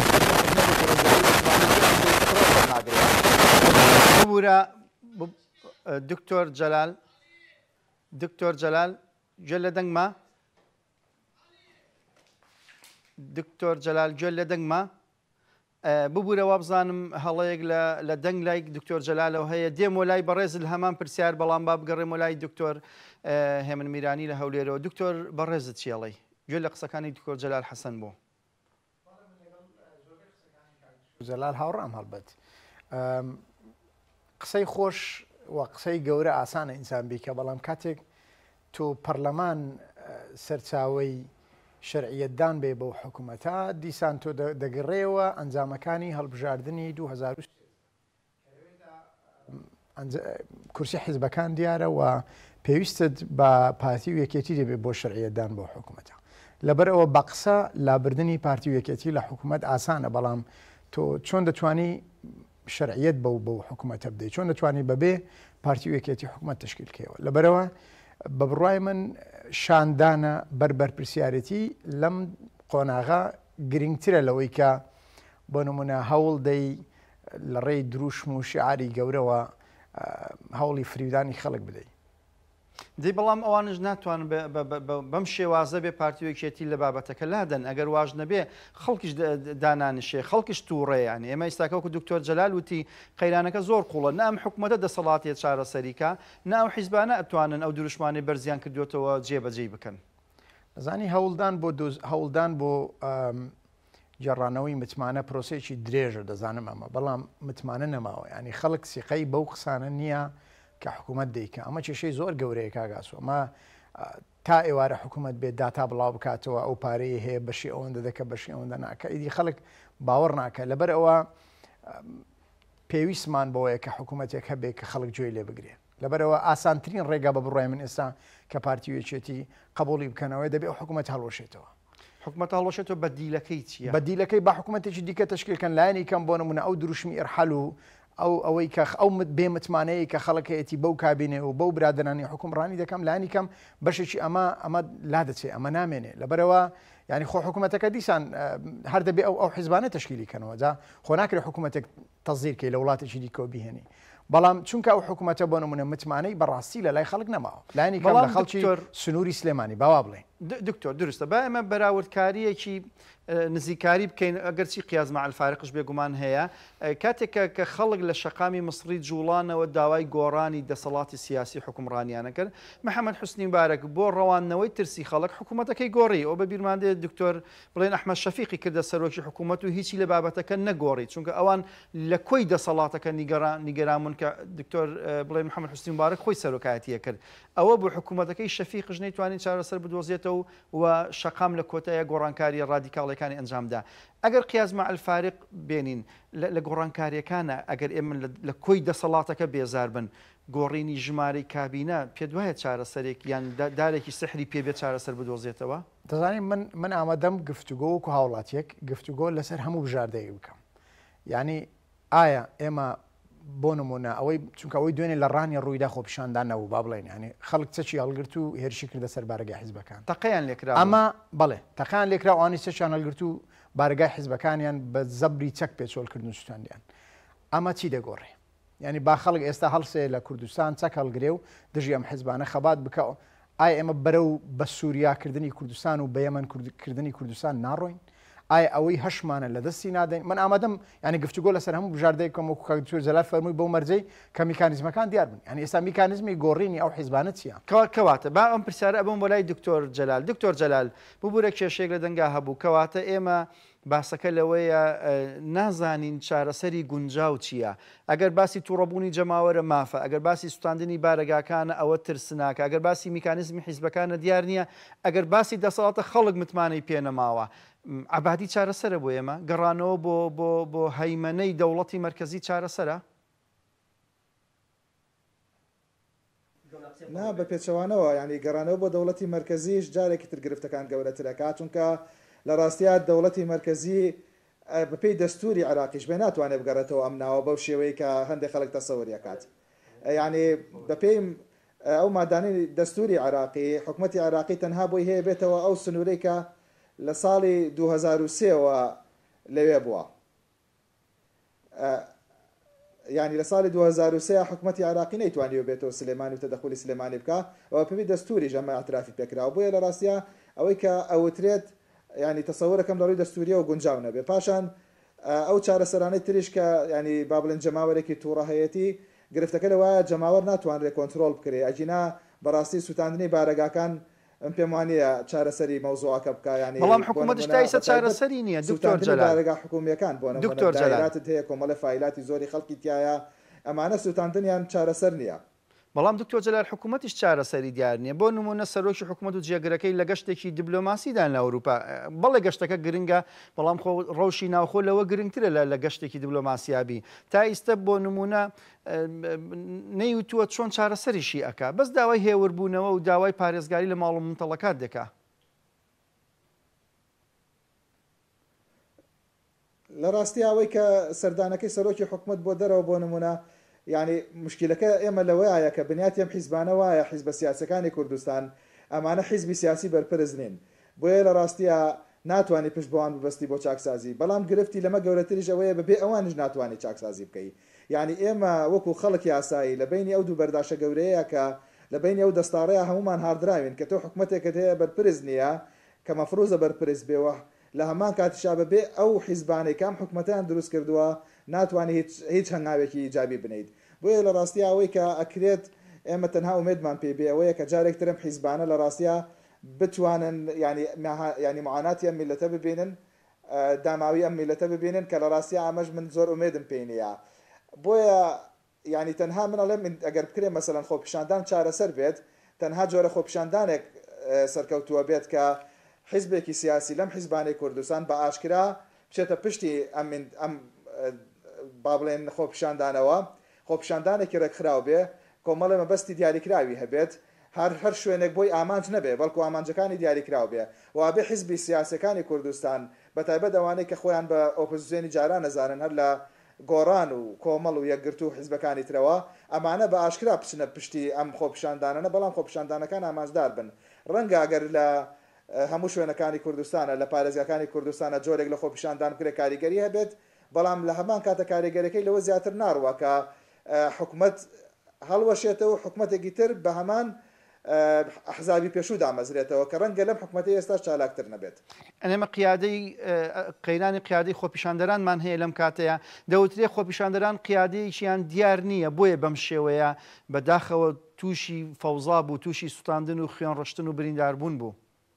ببوورە دکتۆر جەلال گوێ لە دەنگما دکتۆر جەلال گوێ لە دەنگما ببوورەوە بزانم هەڵەیەک لە دەنگ لای دکتۆر جەلالەوە هەیە دێمە لای بەڕێز لە هەمان پرسیار بەڵام با بگەڕێمە لای دکتۆر هێمن میرانی لە هەولێرەوە. دکتۆر بەڕێزت چێڵی گوێ لە قسەکانی دکتۆر جەلال حەسەن بوو. جەلال هاوڕام هەڵبەت قسەی خۆش و قسەی گەورە ئاسانە ئینسان بیکە، بەڵام کاتێک تۆ پەرلەمان سەرچاوی شەرعیەتدان بێ بەو حکوومەتە دیسان تۆ دەگەڕێەوە ئەنجامەکانی هەڵبژاردننی 2023 کورسی حیزبەکان دیارە و پێویستت بە پارتی و یەکێتی دەبێت بۆ شەرعیەتدان بۆ حکوومەتە. لەبەرەوە بە قسە لابردنی پارتی و یەکێتی لە حکوومەت ئاسانە، بەڵام تۆ چۆن دەتوانی شەرعیەت بەو حکوومەتە بدەیت، چۆن دەتوانی بەبێ پارتی و یەکێتی حکوومەت تشکیلکەوە. لەبەرەوە بە بڕای من شاندانە بەربەر پرسیارەتی لەم قۆناغا گرنگترە لەوەی کە بۆ نمونە هەوڵ دەی لە ڕێی دروشم و شعاری گەورەوە هەوڵی فریودانی خەڵک بدەیت. دی بەڵام ئەوانش ناتوانن بەم شێوازە بێ پارتی و یەکێتی لە بابەتەکە لادەن، ئەگەر واژ نەبێ خەڵکیش دانانشێ خەڵکیش تووڕێیان. ئێمە ئێستاکەوەکو دکتۆر جەلال وتی قەیرانەکە زۆر قوڵە، نام حکوومەتە دەسەڵاتێت چارەسەریکە ناو حیزبانە ئەتوانن ئەو دروشمانی بەرزیان کردوێتەوە جێبەجێ بکەن. زانی هەوڵدان بۆ جێڕانەوەی متمانە پرۆسێکی درێژە دەزانم ئەمە، بەڵام متمانە نەماوە. ینی خەڵک سیقەی بەو قسانە نییە کە حکوومەت دەیکە. ئەمە کێشەی زۆر گەورەیە کاگاسۆ. ئەمە تا ئێوارە حکوومەت بێت داتا بڵاو بکاتەوە ئەو پارەیە هەیە بەشی ئەوەندە دەکە بەشی ئەوەندە ناکە، ئیدی خەڵک باوەڕ ناکە. لەبەر ئەوە پێویستمان بەوەیە کە حکوومەتێک هەبێت کە خەڵک گوێی لێ بگرێ. لەبەرەوە ئاسانترین ڕێگا بە بڕای من ئێستا کە پارتی و یەکێتی قبوڵی بکەنەوەی دەبێت حکوومەت هەڵۆشێتەوە. حکوومەت هەڵۆشێتەوە بەدیلەکەی چییە؟ بەدیلەکەی با حکوومەتێکی دیکە تشکیلکەن لایەنی کەم بۆ نمونە ئەو دروشمی ئێرحەل و ئەوەی کە ئەو بێمتمانەیە کە خەڵکەتی بەو کابینێ و بەو برادرانی حکومڕانی دەکەم لانی کەم بەشێکی ئەمە لا دەچێت، ئەمە نامێنێ. لەبەرەوە ینی خۆ حکوومەتەکە دیسان هەر دەبێ ئەو حیزبانە تشکیلیکەنەوە جا خۆ ناکرێت حکوومەتێک تەزیرکەی لە وڵاتێکی دیکەوە بهێنی، بەڵام چونکە ئەو حکوومەتە بۆ نمونە متمانەی بەڕاستی لە لای خەڵک نەماوە، لایەنی کەم لە خەڵکی سنووری سلێمانی باوا بڵێ. دکتۆر دروستە با ئەمە بەراوردکاریەکی نزیکاری بکەین ئەگەرچی قیاز مع الفارقش بێگومان هەیە. کاتێکە کە خەڵک لە شەقامی مصری جوڵانەوە داوای گۆڕانی دەسەڵاتی سیاسی حکومڕانیانە کرد، محەممەد حوسنی مبارەک بۆ ڕەوانەوەی ترسی خەڵک حکوومەتەکەی گۆڕی. ئەو بە بیرماندێ دکتۆر بڵێن ئەحمەد شەفیقی کردە سەرۆکی حکوومەت و هیچی لە بابەتەکە نەگۆڕی، چونکە ئەوان لە کۆی دەسەڵاتەکە نیگەرامون کە دکتۆر بڵێن محەممەد حوسنی مبارەک خۆی سەرۆکایەتیە کرد. ئەوە بۆ حکوومەتەکەی شەفیقش نەیتوانین چارەسەر بدۆزێتەوە و شەقام لە کۆتایە گۆڕانکاری ڕادیکاڵەکانی ئەنجامدا. ئەگەر قیاز مع الفارق بێنین لە گۆڕانکاریەکانە ئەگەر ئێمە لە کۆی دەسەڵاتەکە بێزار بن، گۆڕینی ژمارەی کابینە پێ دوایە چارەسەرێک یان دارێکی سحری پێبێت چارەسەر بدۆزێتەوە؟ دەزانین من ئامادەم گفتوگۆ وەکو هاوڵاتیەک گفتوگۆ لەسەر هەموو بژاردەیە بکەم. یعنی ئایا ئێمە بۆ نمونە ئەوەی چونکە ئەوەی دوێنێ لە ڕانی ڕوویدا خۆپیشاندانەوە با بڵێن ینی خەڵک چەکی هەڵگرت و هێرشی کردە سەر بارگای حیزبەکان تەقەیان لێکرا ئەمە بڵێ تەقیان لێکرا ئەوانی چەکیان هەڵگرت و بارگای حیزبەکانیان بە زەبری چەک پێچۆڵکردن و سوتاندیان ئەمە چی دەگۆڕێ ینی با خەڵک ئێستا هەڵسێ لە کوردستان چەک هەڵگرێ و دژی ئەم حیزبانە خەبات بکە ئایا ئێمە بەرەو بە سووریاکردنی کوردستان و بە یەمەنکردنی کوردستان ناڕۆین ئایا ئەوەی هەشمانە لە دەستی نادەین من ئامادەم ینی گفتوگۆ لەسەر هەموو بژاردەیەکم وەکو کاکتۆر جەلال فەرمووی بەو مەرجەی کە میکانیزمەکان دیار بن ینی ئێستا میکانیزمی گۆڕینی ئەو حیزبانە چییە کەواتە با ئەم پرسیارە ئەبم بۆ لای دکتۆر جەلال دکتۆر جەلال ببوورە کێشەیەک لە دەنگا هەبوو کەواتە ئێمە باسەکە لەوەیە نازانین چارەسەری گونجاو چییە ئەگەر باسی تووڕەبوونی جەماوەرە مافە ئەگەر باسی سوتاندنی بارەگاکانە ئەوە ترسناکە ئەگەر باسی میکانیزمی حیزبەکانە دیار نییە ئەگەر باسی دەسەڵاتە خەڵک متمانەی پێنەماوە عبادی چارەسەرە بۆ ئێمە گەڕانەوە بۆ هەیمەنەی دەوڵەتی مرکزی چارەسەرە نا بە پێچەوانەوە ینی گەڕانەوە بۆ دەوڵەتی مرکزیش جارێکی تر گرفتەکان گەورەترەکات چونکە لە ڕاستیات دەوڵەتی مرکزی بەپێی دەستوری عراقیش بێ ناتوانێت بگەڕێتەوە ئەم ناوە بەو شێوەیە کە هەندێک خەڵک تەسەوریەکات ینی بەپێی ئەو مادانی دەستوری عراقی حکوومەتی عراقی تەنها بۆی هەیە بێتەوە ئەو سنوورەی کە لە ساڵی 2023ەوە لەوێ بووە ینی لە ساڵی 2023 حکوومەتی عراقی نەیتوانیوە بێتەوە سلێمانی و تەدەخولی سلێمانی بکە ئەوە پێوی دەستوری ژەمە ئاطرافی پێکراوە بۆیە لە ڕاستیە ئەوەی کە ئەوترێت ینی تەسەوەرەکەم لەڕووی دەستوریە و گونجاو نەبێ پاشان ئەو چارەسەرانەی تریش کە ینی با بڵێن جەماوەرێکی تووڕەهەیەتی گرفتەکە لەوایە جەماوەر ناتوانرێت کۆنتترۆل بکرێ ئەجینا بەڕاستی سوتاندنی بارەگاکان ئەم پێم وانە چارەسەری مەوزوعەکە بکە ینی بەڵام حکوومەت شتایسە چارەسەری نییە دکتۆر جەلال بارەگا حکوومیەکان بۆ دکتۆر جەلالات هەیە کۆمەڵە فایلاتی زۆری خەڵکی تایە ئەمانە سوتاندنیان چارەسەر نییە بەڵام دکتۆر جەلال حکوومەتیش چارەسەری دیار نییە بۆ نمونە سەرۆکی حکوومەت و جێگرەکەی لە گەشتێکی دیبلۆماسیدان لە ئەوروپا بەڵێ گەشتەکە گرنگە بەڵام ڕەوشی ناوخۆ لەوە گرنگترە لە گەشتێکی دیبلۆماسیابی تا ئیستا بۆ نمونە نەیوتووە چۆن چارەسەریشی ئەکا بەس داوای هێوربوونەوە و داوای پارێزگاری لە ماڵ و منتەڵەکات دەکا لە ڕاستی ئەوەی کە سەردانەکەی سەرۆکی حکوومەت بۆ دەرەوە بۆ نمونە ینی مشکلەکە ئێمە لەوەیە کە بنیاتی ئەم حیزبانە وایە حیزبە سیاسەکانی کوردستان ئەمانە حیزبی سیاسی بەرپرز نین بۆیە لە ڕاستیە ناتوانانی پشت بۆوان ببستی بۆ چاکسازی بەڵام گرفتی لەمە گەورەتریش ئەوەیە بەبێ ئەوانش ناتوانانی چاکسازی بکەی یعنی ئێمە وەکو خەڵکی یاسایی لە بینی ئەو دوو بەرداشە گەورەیە کە لە بینی ئەو دەستاڕەیە هەمومان هاردراوین کە تۆ حکوومەتێکت هەیە بەرپرز نییە کە مەفروزە بەرپرز بێوە لە هەمان کاتیشا بەبێ ئەو حیزبانەی کام حکوومەتیان دروست کردووە ناتوانانی هیچ هەنگاوێکی ایجابی بنیت بۆیە لە ڕاستی ئەوەی کە ئەکرێت ئێمە تەنها ئومێدمان پێ بێ ئەوەیە کە جارێکترم حیزبانە لە ڕاستیە بتوانن ینی معاناتی ئەم میلەتە ببینن داماوی ئەم میلەتە ببینن کە لە ڕاستیە ئامەش من زۆر ئومێدم پێی نییە بۆیە ینی تەنها من ئەڵێم ئەگەر بکرێ مەسەلەن خۆپیشاندان چارەسەر بێت تەنها جۆرە خۆپیشاندانێک سەرکەوتووە بێت کە حیزبێکی سیاسی لەم حیزبانەی کوردستان بە ئاشکرا بچێتە پشتی ئەم با بڵێن خۆپیشاندانەوە خۆپیشاندانێکی ڕێکخراو بێ کۆمەڵە مەبەستی دیاریکراوی هەبێت هەر شوێنێک بۆی ئامانج نەبێ بەڵکو ئامانجەکانی دیاریکراو بێ وابێ حیزبی سیاسەکانی کوردستان بەتایبەت ئەوانەی کە خۆیان بە ئۆپۆزیسیۆنی جاران نەزانن هەر لە گۆڕان و کۆمەڵ و یەکگرتو و حیزبەکانی ترەوە ئەمانە بە ئاشکرا بچنە پشتی ئەم خۆپیشاندانانە بەڵام خۆپیشاندانەکان ئامانجدار بن ڕەنگە ئەگەر لە هەموو شوێنەکانی کوردستانە لە پارێزگاکانی کوردستانە جۆرێک لە خۆپیشاندان بکرێ کاریگەری هەبێت بەڵام لە هەمان کاتە کاریگەرەکەی لەوە زیاتر ناڕوە کە حکوومەت هەڵوەشێتەوە حکوومەتێکی تر بە هەمان ئەحزابی پێشوو دامەزرێتەوە کە ڕەنگە لەم حکوومەتی ئێستا چالاکتر نەبێت ئەنێمە قیادەی قەیرانی قیادەی خۆپیشاندەرانمان هەیە لەم کاتەیە دەوترێ خۆپیشاندەران قیادەیەکیان دیار نییە بۆیە بەم شێوەیە بەداخەوە تووشی فەوزا بوو تووشی سوتاندن و خوێن ڕشتن و برینداربوون بوو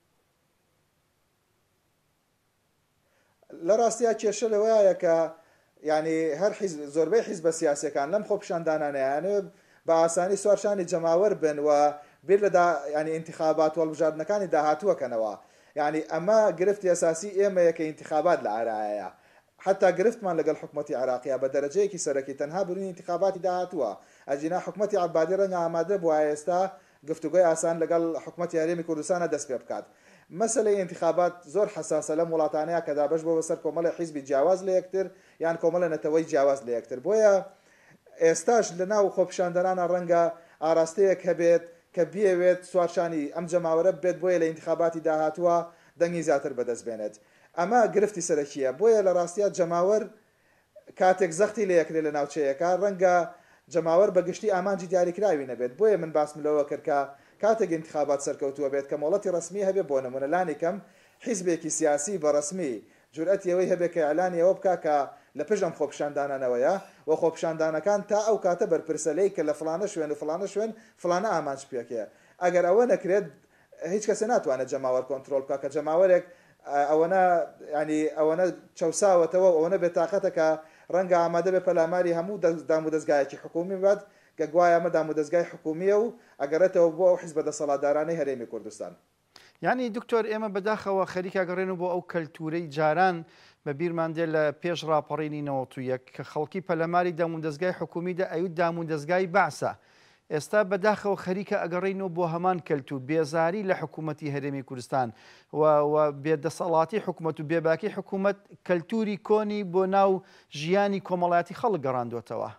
لە ڕاستیا کێشە لەوەیە کە ینی هەر زۆربەی حیزبە سیاسەکان لەم خۆپیشاندانانەیانە بە ئاسانی سوارشانی جەماوەر بن و بیر لە ینی انتخابات وەڵبژاردنەکانی داهاتووەکەنەوە یعنی ئەمە گرفتی ئەساسی ئێمەیە کە انتخابات لە ئارایەیە حتا گرفتمان لەگەڵ حکوومەتی عراقیە بە دەرەجەیەکی سەرەکی تەنها بروونی انتخاباتی داهاتووە ئەجینا حکوومەتی عەبادی ڕەنگە ئامادە بووە ئێستا گفتوگۆی ئاسان لەگەڵ حکوومەتی هەرێمی کوردستانە دەست پێ بکات مەسەلەی انتخابات زۆر حساسە لەم وڵاتانەیە کە دابەش بۆ بەسەر کۆمەڵی حیزبی جیاواز لە یەکتر یان کۆمەڵە نەتەوەی جیاواز لە یەکتر بۆیە ئێستاش لە ناو خۆپیشاندەرانە ڕەنگە ئاراستەیەک هەبێت کە بێوێت سوارشانی ئەم جەماوەرە بێت بۆیە لە ئینتخاباتی داهاتووە دەنگی زیاتر بەدەست بێنێت. ئەمە گرفتی سەرەکیە، بۆیە لە ڕاستیە جەماوەر کاتێک زەختی لە یەکرێت لە ناوچەیەەکە ڕەنگە جەماوەر بەگشتی ئامانجی دیاریکراوی نەبێت. بۆیە من باسم لەوە کرد کە کاتێک انتخابات سەرکەوتووە بێت کە مۆڵەتی ڕسمی هەبێت بۆ نمونە لانی کەم حیزبێکی سیاسی بەڕسمی جورئەتیەوەی هەبێت کە ئەعلانی ئەوە بکا کە لە پشت ئەم خۆپیشاندانانەوەیە و خۆپیشاندانەکان تا ئەو کاتە بەرپرسەلەی کە لە فلانە شوێن و فلانە شوێن فلانە ئامانج پێکەیە. ئەگەر ئەوە نەکرێت هیچ کەسە ناتوانێت جەماوەر کۆنتترۆل بکە کە جەماوەرێک ئەوەنە چەساوەتەوە ئەوەنە بێتاقەتە کە ڕەنگە ئامادە بێ پەلاماری هەموو دام و دەستگایەکی حکومی بات کە گوایە ئەمە دام و دەستگای حکومیە و ئەگەرێتەوە بۆ ئەو حیزبە دەسەڵاتدارانەی هەرێمی کوردستان. یعنی دکتۆر ئێمە بەداخەوە خەریکە گەڕێن بۆ ئەو کەلتورەی جاران بە بیرمان دێ لە پێش ڕاپەڕینی 91 کە خەڵکی پەلەماری دام و دەستگای حکومیدا ئەوی دام و دەستگای باسە. ئێستا بەداخەوە خەریکە ئەگەڕێنەوە بۆ هەمان کەلتور بێزاری لە حکوومەتی هەرێمی کوردستان و بێدەسەڵاتی حکوومەت و بێباکی حکوومەت کەلتوری کۆنی بۆ ناو ژیانی کۆمەڵایەتی خەڵک گەڕاندوێتەوە.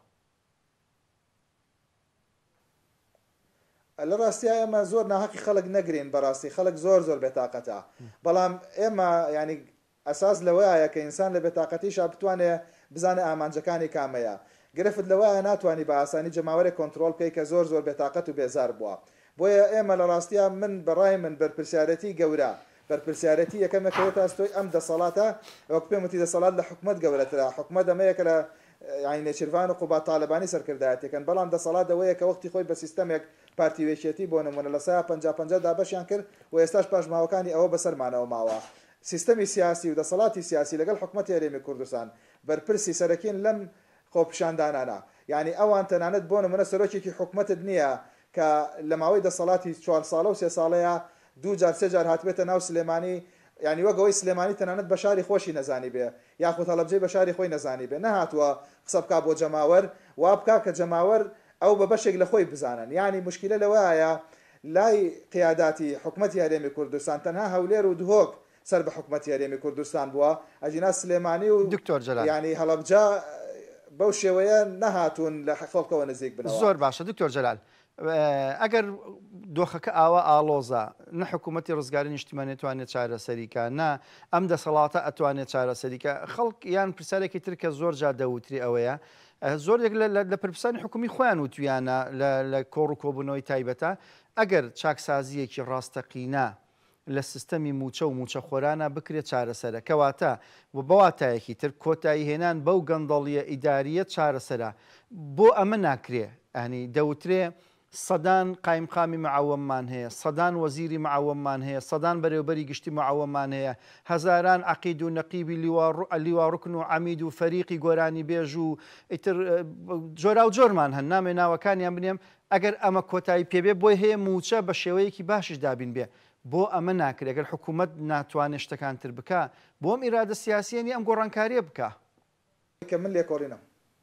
لە ڕاستیە ئێمە زۆر ناحەقی خەڵک نەگرین بەڕاستی خەڵک زۆر بێتاقەتە بەڵام ئێمە ینی ئەساس لەوەیە کە ئینسان لە بێتاقەتیشا بتوانێت بزانێ ئامانجەکانی کامەیە گرفت لەوەیە ناتوانانی بە ئاسانی جەماوەرێک کۆنتترۆل بکەی کە زۆر بێتاقەت و بێزار بووە. بۆیە ئێمە لە ڕاستیە من بەڕای من بەرپرسیارەتی گەورە بەرپرسیارەتی یەکەمەکەوێت ئەستۆی ئەم دەسەڵاتە وەک پێم وتی دەسەڵات لە حکومەت گەورەترا حکومەت دەمەیەکە لە نێچیروان و قوبات تاالبانی سەرکردایەتەکەن بەڵام دەسەڵات دەوەیە کە وەختی خۆی بە سیستەمێک پارتیوێکێتی بۆ نمونە لە سا 50 دابەشیان کرد و ئێستاش پاشماوەکانی ئەوە بەسەرمانەوە ماوە. سیستەمی سیاسی و دەسەڵاتی سیاسی لەگەڵ حکومەتی هەرێمی کوردستان بەرپرسی سەرەکین لەم خۆپیشاندانانە یعنی ئەوان تەنانەت بۆ نمونە سەرۆکێکی حکومەتت نییە کە لە ماوەی دەسەڵاتی 4 ساڵە و 3 ساڵەیە 2 جار 3 جار هاتبێتە ناو سلێمانی ینی وەگەوەی سلێمانی تەنانەت بە شاری خۆشی نەزانی بێ یاخود هەڵەبجەی بە شاری خۆی نەزانی بێ نەهاتووە قسە بکا بۆ جەماوەر وا بکا کە جەماوەر ئەو بە بەشێک لە خۆی بزانن ینی مشکلە لەوەیە لای قیاداتی حکومەتی هەرێمی کوردستان تەنها هەولێر و دهۆک سەر بە حکومەتی هەرێمی کوردستان بووە ئەجینا سلێمانی و دکتۆر جەلال ینی هەڵەبجە بەو شێوەیە نەهاتوون لە خەڵکەوە نزیک بنەوە. زۆر باشە دکتۆر جەلال ئەگەر دۆخەکە ئاوە ئالۆزە نە حکوومەتی ڕزگاری نیشتیمانی توانێت چارەسەریکە نە ئەم دەسەڵاتە ئەتوانێت چارەسەریکە خەڵک یان پرسیارێکی تر کە زۆر جا دەوتری ئەوەیە زۆرێک لە پرسانی حکومی خۆیان وتویانە لە کۆڕ و کۆبوونەوەی تایبەتە ئەگەر چاکسازیەکی ڕاستەقینە لە سیستەمی موچە و موچە خۆرانە بکرێت چارەسەرە کەواتە و بەواتایەکی تر کۆتایی هێنان بەو گەندەڵیە ئیداریە چارەسەرە بۆ ئەمە ناکرێ ئەنی دەوترێ سەدان قایمقامی معەوەممان هەیە سەدان وەزیری معەوەممان هەیە سەدان بەرەوبەری گشتی معەوەممان هەیە هەزاران عەقید و نەقیبی لیواڕکن و عەمید و فەریقی گۆرانی بێژ و ئیتر جۆرا و جۆرمان هەن نامێ ناوەکانیان بنێم ئەگەر ئەمە کۆتایی پێبێ بۆی هەیە موچە بە شێوەیەکی باشش دابین بێ بۆ ئەمە ناکرێت ئەگەر حکوومەت ناتوانێت شتەکانتر بکە بۆم ئیرادە سیاسیەنی ئەم گۆڕانکاریە بکە کە من لێکۆڵینە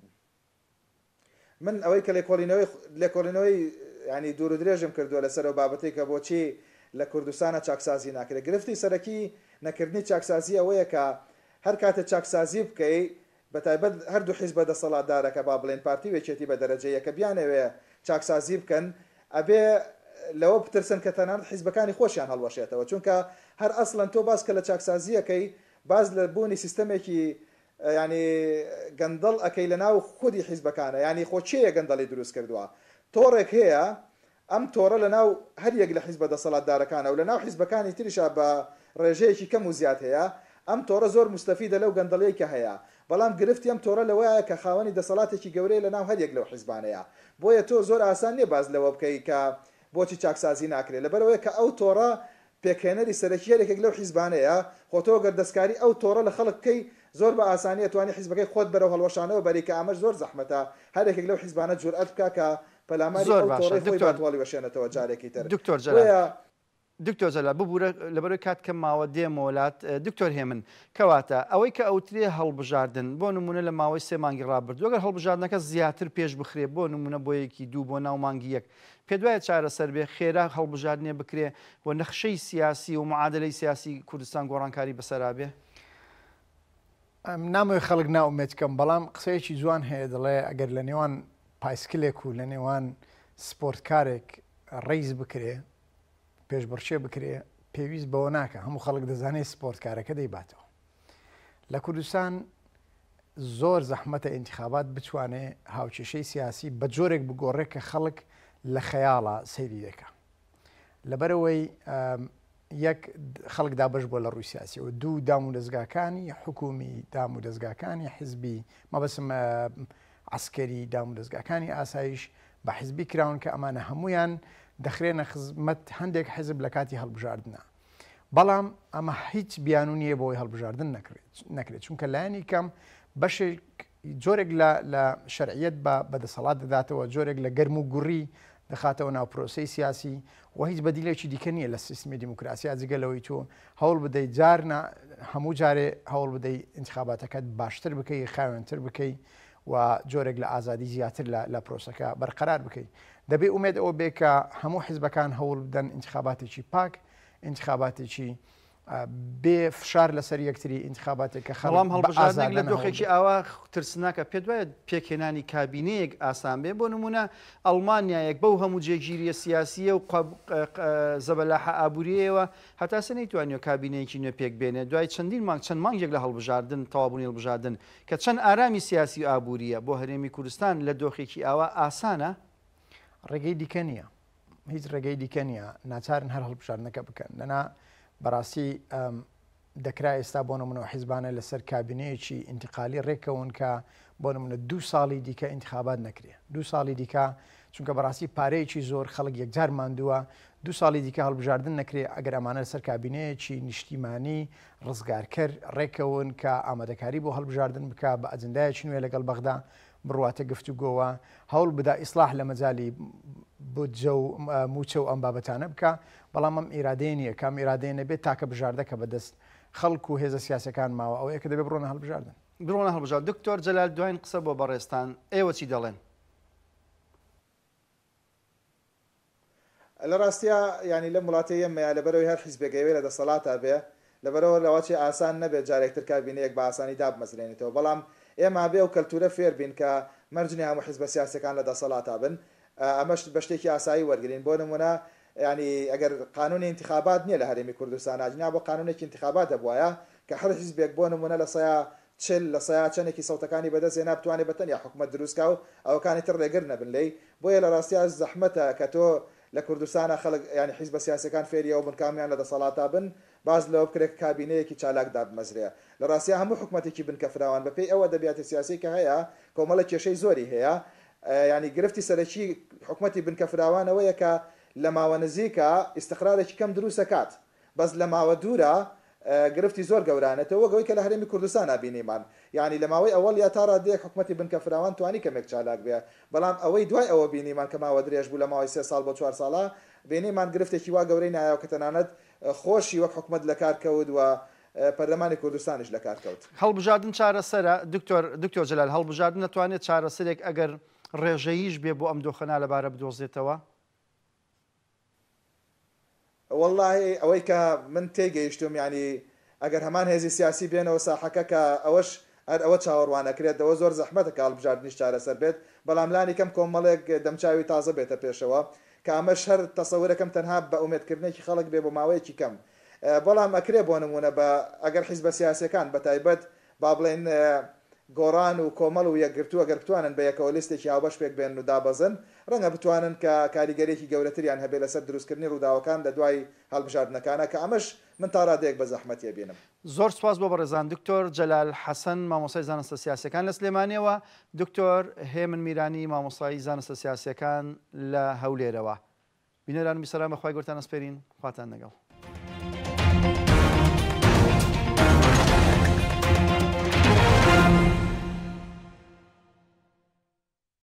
من ئەوەی کە لێکۆڵینەوەی ینی دوور و درێژم کردووە لەسەر و بابەتی کە بۆچی لە کوردستانە چاکسازی ناکرێت گرفتی سەرەکی نەکردنی چاکسازی ئەوەیە کە هەر کاتە چاکسازی بکەی بەتایبەت هەردوو حیزبە دەسەڵاتدارەکە با بڵێن پارتیوێکێتی بە دەرەجەیە کە بیانەوێ چاکسازی بکەن ئەبێ لەوە بترسن کە تەنانەت حیزبەکانی خۆشیان هەڵوەشێتەوە چونکە هەر ئەسڵەن تۆ باس کە لە چاکسازیەکەی باز لە بوونی سیستەمێکی ینی گەندەڵ ئەەکەی لە ناو خودی حیزبەکانە ینی خۆچەیە گەندەڵی دروست کردووە تۆڕێک هەیە ئەم تۆڕە لە ناو هەر یەک لە حیزبە دەسەڵاتدارەکانە و لە ناو حیزبەکانی تریشا بە ڕێژەیەکی کەم و زیاد هەیە ئەم تۆڕە زۆر مستەفیدە لەو گەندەڵەیەکە هەیە بەڵام گرفتی ئەم تۆڕە لەوەیە کە خاوەنی دەسەڵاتێکی گەورەی لە ناو هەر یەک لەو حیزبانەیە بۆیە تۆ زۆر ئاسان نییە باز لەوە بکەی کە بۆچی چاکسازی ناکرێت لەبەرەوەی کە ئەو تۆڕە پێکهێنەری سەرەکیەرێک لەو حیزبانەیە خۆتۆ گەردەستکاری ئەو تۆڕە لە خەڵک بکەی زۆر بە ئاسانیە توانی حیزبەکەی خۆت بەرەو هەڵوەشانەوە بەریکە ئەمەش زۆر زەحمەتە هەرێکێک لەو حیزبانە جورئەت بکە کە پەلاماری ئەو تۆڕەی خۆی باتواڵی وەشێنێتەوە جارێکی تر. دکتۆر جەلال ببوورە لەبەرەوەی کات کەم ماوە دێمە وڵات دکتۆر هێمن کەواتە ئەوەی کە ئەوترێ هەڵبژاردن بۆ نمونە لە ماوەی 3 مانگی ڕابردوو ئەگەر هەڵبژاردنەکە زیاتر پێش بخرێ بۆ نمونە بۆ یەکی 2 بۆ ناو مانگی 1 پێ دوایە چارەسەر بێ خێرا هەڵبژاردنێ بکرێ و نەخشەی سیاسی و معادلەی سیاسی کوردستان گۆڕانکاری بەسەرا بێ نامەوێت خەڵک ناومێت بکەم بەڵام قسەیەکی جوان هەیە دەڵێ ئەگەر لە نێوان پایسکلێک و لە نێوان سپۆرتکارێک ڕیز بکرێ پێشبڕچێ بکرێ پێویست بەوە ناکە هەموو خەڵک دەزانێت سپۆرتکارەکە دەیباتەوە لە کوردستان زۆر زەحمەتە ئینتیخابات بتوانێت هاوکێشەی سیاسی بە جۆرێک بگۆڕێت کە خەڵک لە خەیاڵە سەیری دەکە لەبەرەوەی یەک خەڵک دابش بۆ لە ڕووی سیاسیەوە دوو دام و دەستگاکانی حکومی دام و دەستگاکانی حزبی مەبەسم عسکەری دام و دەستگاکانی ئاسایش بە حزبی کراون کە ئەمانە هەمویان دەخرێنە خزمەت هەندێک حزب لە کاتی هەڵبژاردنە بەڵام ئەمە هیچ بیانونیە بۆی هەڵبژاردن نەکرێت چونکە لایەنی کەم بەشێک جۆرێک لە شەرعیەت بەدەسەڵات دەداتەوە جۆرێک لە گەرم و گوڕی دەخاتەوە ناو پرۆسەی سیاسی و هیچ بەدیلێکی دیکە نییە لە سیستمی دیموکراسیا جگەلەوەی تۆ هەوڵ بدەیت جارنا هەموو جارێ هەوڵ بدەیت انتخاباتەکەت باشتر بکەی خاوێنتر بکەی و جۆرێک لە ئازادی زیاتر لە پرۆسەکە بەرقەرار بکەیت دەبێ ئومێد ئەوە بێ کە هەموو حیزبەکان هەوڵ بدەن انتخاباتێکی پاک انتخاباتێکی بێ فشار لەسەر یەکتری انتخاباتێک کە خەڵام هەڵبژاردنێک لە دۆخێکی ئاوا ترسناکە پێت وایە پێکهێنانی کابینەیەک ئاسان بێ بۆ نمونە ئەڵمانیایەک بەو هەموو جێگیریە سیاسیە و زەبەلاحە ئابوووریەوە هەتاسە نەیتوانێت کابینەیەکی نوێ پێک بێنێ دوای چەندین مانگ چەند مانگێک لە هەڵبژاردن تەوابوونی هەڵبژاردن کە چەند ئارامی سیاسی و ئابووریە بۆ هەرێمی کوردستان لە دۆخێکی ئاوا ئاسانە ڕێگەی دیکە نییە هیچ ڕێگەی دیکە نییە ناچارن هەر هەڵبژاردنەکە بکەن لەنا بەڕاستی دەکرا ئێستا بۆ نمونە حیزبانە لەسەر کابینەیەکی ئینتقالی ڕێکەون کە بۆ نمونە 2 ساڵی دیکە ئینتخابات نەکرێ 2 ساڵی دیکە چونکە بەڕاستی پارەیەکی زۆر خەڵک یەکجار ماندووە 2 ساڵی دیکە هەڵبژاردن نەکرێ ئەگەر ئەمانە لەسەر کابینەیەکی نیشتیمانی ڕزگارکەر ڕێکەون کە ئامادەکاری بۆ هەڵبژاردن بکە بە ئەجندایەکی نوێ لەگەڵ بەغدا بڕواتە گفتوگۆوە هەوڵ بدا ئیسلاح لە مەجای بودجە و موچە و ئەم بابەتانە بکە بەڵام ئەم ئیرادەیە نییە کام ئیرادەیە نەبێت تاکە بژاردەکە بەدەست خەڵک و هێزە سیاسەکان ماوە ئەو یەکە دەبێت بڕۆنە هەڵبژاردن بڕۆنە هەڵبژار دکتۆر جەلال دوایین قسە بۆ بەڕێستان ئێوە چی دەڵێن لە ڕاستیە ینی لە وڵاتی ئێمەیە لەبەرەوەی هەر حیزبێکەوێ لە دەسەڵاتە بێ لەبەرەوە لەواچی ئاسان نەبێت جارێکتر کابینەیەک بە ئاسانی دابمەزرێنێتەوە بەڵام ئێمە بێ و کەلتورە فێر بین کە مەرجنی هەموو حیزبە سیاسەکان لە دەسەڵاتە بن ئەمەش بە شتێکی ئاسایی وەرگین بۆ نمونە ینی ئەگەر قانونی انتخابات نییە لە هەرێمی کوردستان ئاجنا بۆ قانونێکی انتخابات دەبووایە کە هەر حیزبێک بۆ نمونە لە سەیە چل لە سەیە چەندێکی سەوتەکانی بەدەست نابتوانێت بەتەنیا حکومەت دروستکە و ئەوەکانی تر ڕێگر نەبن لێی بۆیە لە ڕاستیا زەحمەتە کە تۆ لە کوردستانە خەڵک ینی حیزبە سیاسەکان فێریەوە بن کامیان لە دەسەڵاتە بن باز لەوە بکرێت کابینەیەکی چالاک دابمەزرێ لە ڕاستیا هەموو حکومەتێکی بن کە فراوان بەپێی ئەوە دەبیاتە سیاسی کە هەیە کۆمەڵە کێشەی زۆری هەیە ینی گرفتی سەرەکی حکومەتی بن کە فراوانەوەیە کە لە ماوە نزیکە ئیستقرارێکی کەم دروستەکات بەس لە ماوە دوورە گرفتی زۆر گەورانێتەوە گەوەی کە لە هەرێمی کوردستان بینیمان یعنی لە ماوەی ئەوەڵ یا تا ڕادەیەک حکومەتی بن کە فراوان توانی کەمێک چالاک بێ بەڵام ئەوەی دوای ئەوە بینیمان کە ماوە درێژ بوو لە ماوەی 3 ساڵ بۆ 4 ساڵە بینیمان گرفتێکی وا گەورەی نایەوە کە تەنانەت خۆشی وەک حکومەت لە کار کەوت و پەرلەمانی کوردستانیش لە کار کەوت هەڵبژاردن چارەسەرە دکتۆر جەلال هەڵبژاردن نەتوانێت چارەسەرێک ئەگەر ڕێژەییش بێ بۆ ئەم دۆخەنا لەبارە بدۆزێتەوە والله ئەوەی کە من تێگەیشتم ینی ئەگەر هەمان هێزی سیاسی بێنەوە ساحەکە کە ئەوەش هەر ئەوە چاوەڕوانەکرێتەوە زۆر زەحمەتە کە هەڵبژاردنیش چارەسەر بێت بەڵام لانی کەم کۆمەڵێک دەمچاوی تازە بێتە پێشەوە کە ئەمەش هەر تەسەورەکەم تەنها بە ئومێدکردنێکی خەڵک بێ بۆ ماوەیەکی کەم بەڵام ئەکرێ بۆ نمونە بە ئەگەر حیزبە سیاسەکان بە تایبەت با بڵێن گۆڕان و کۆمەڵ و یەکگرتووە گەر بتوانن بە یەکەوە لیستێکی هاوبەش پێک بێن و دابەزن ڕەنگە بتوانن کە کاریگەرێکی گەورەتریان هەبێ لەسەر دروستکردنی ڕووداوەکان لە دوای هەڵبژاردنەکانە کە ئەمەش من تا ڕادەیەک بە زەحمەتیە بینم زۆر سپاس بۆ بەڕێزان دکتۆر جەلال حەسەن مامۆستای زانستە سیاسیەکان لە سلێمانیەوە دکتۆر هێمن میرانی مامۆستای زانستە سیاسیەکان لە هەولێرەوە بینەران بیسەلام بەخوای گەورتان ئەسپێرین خواتان لەگەڵ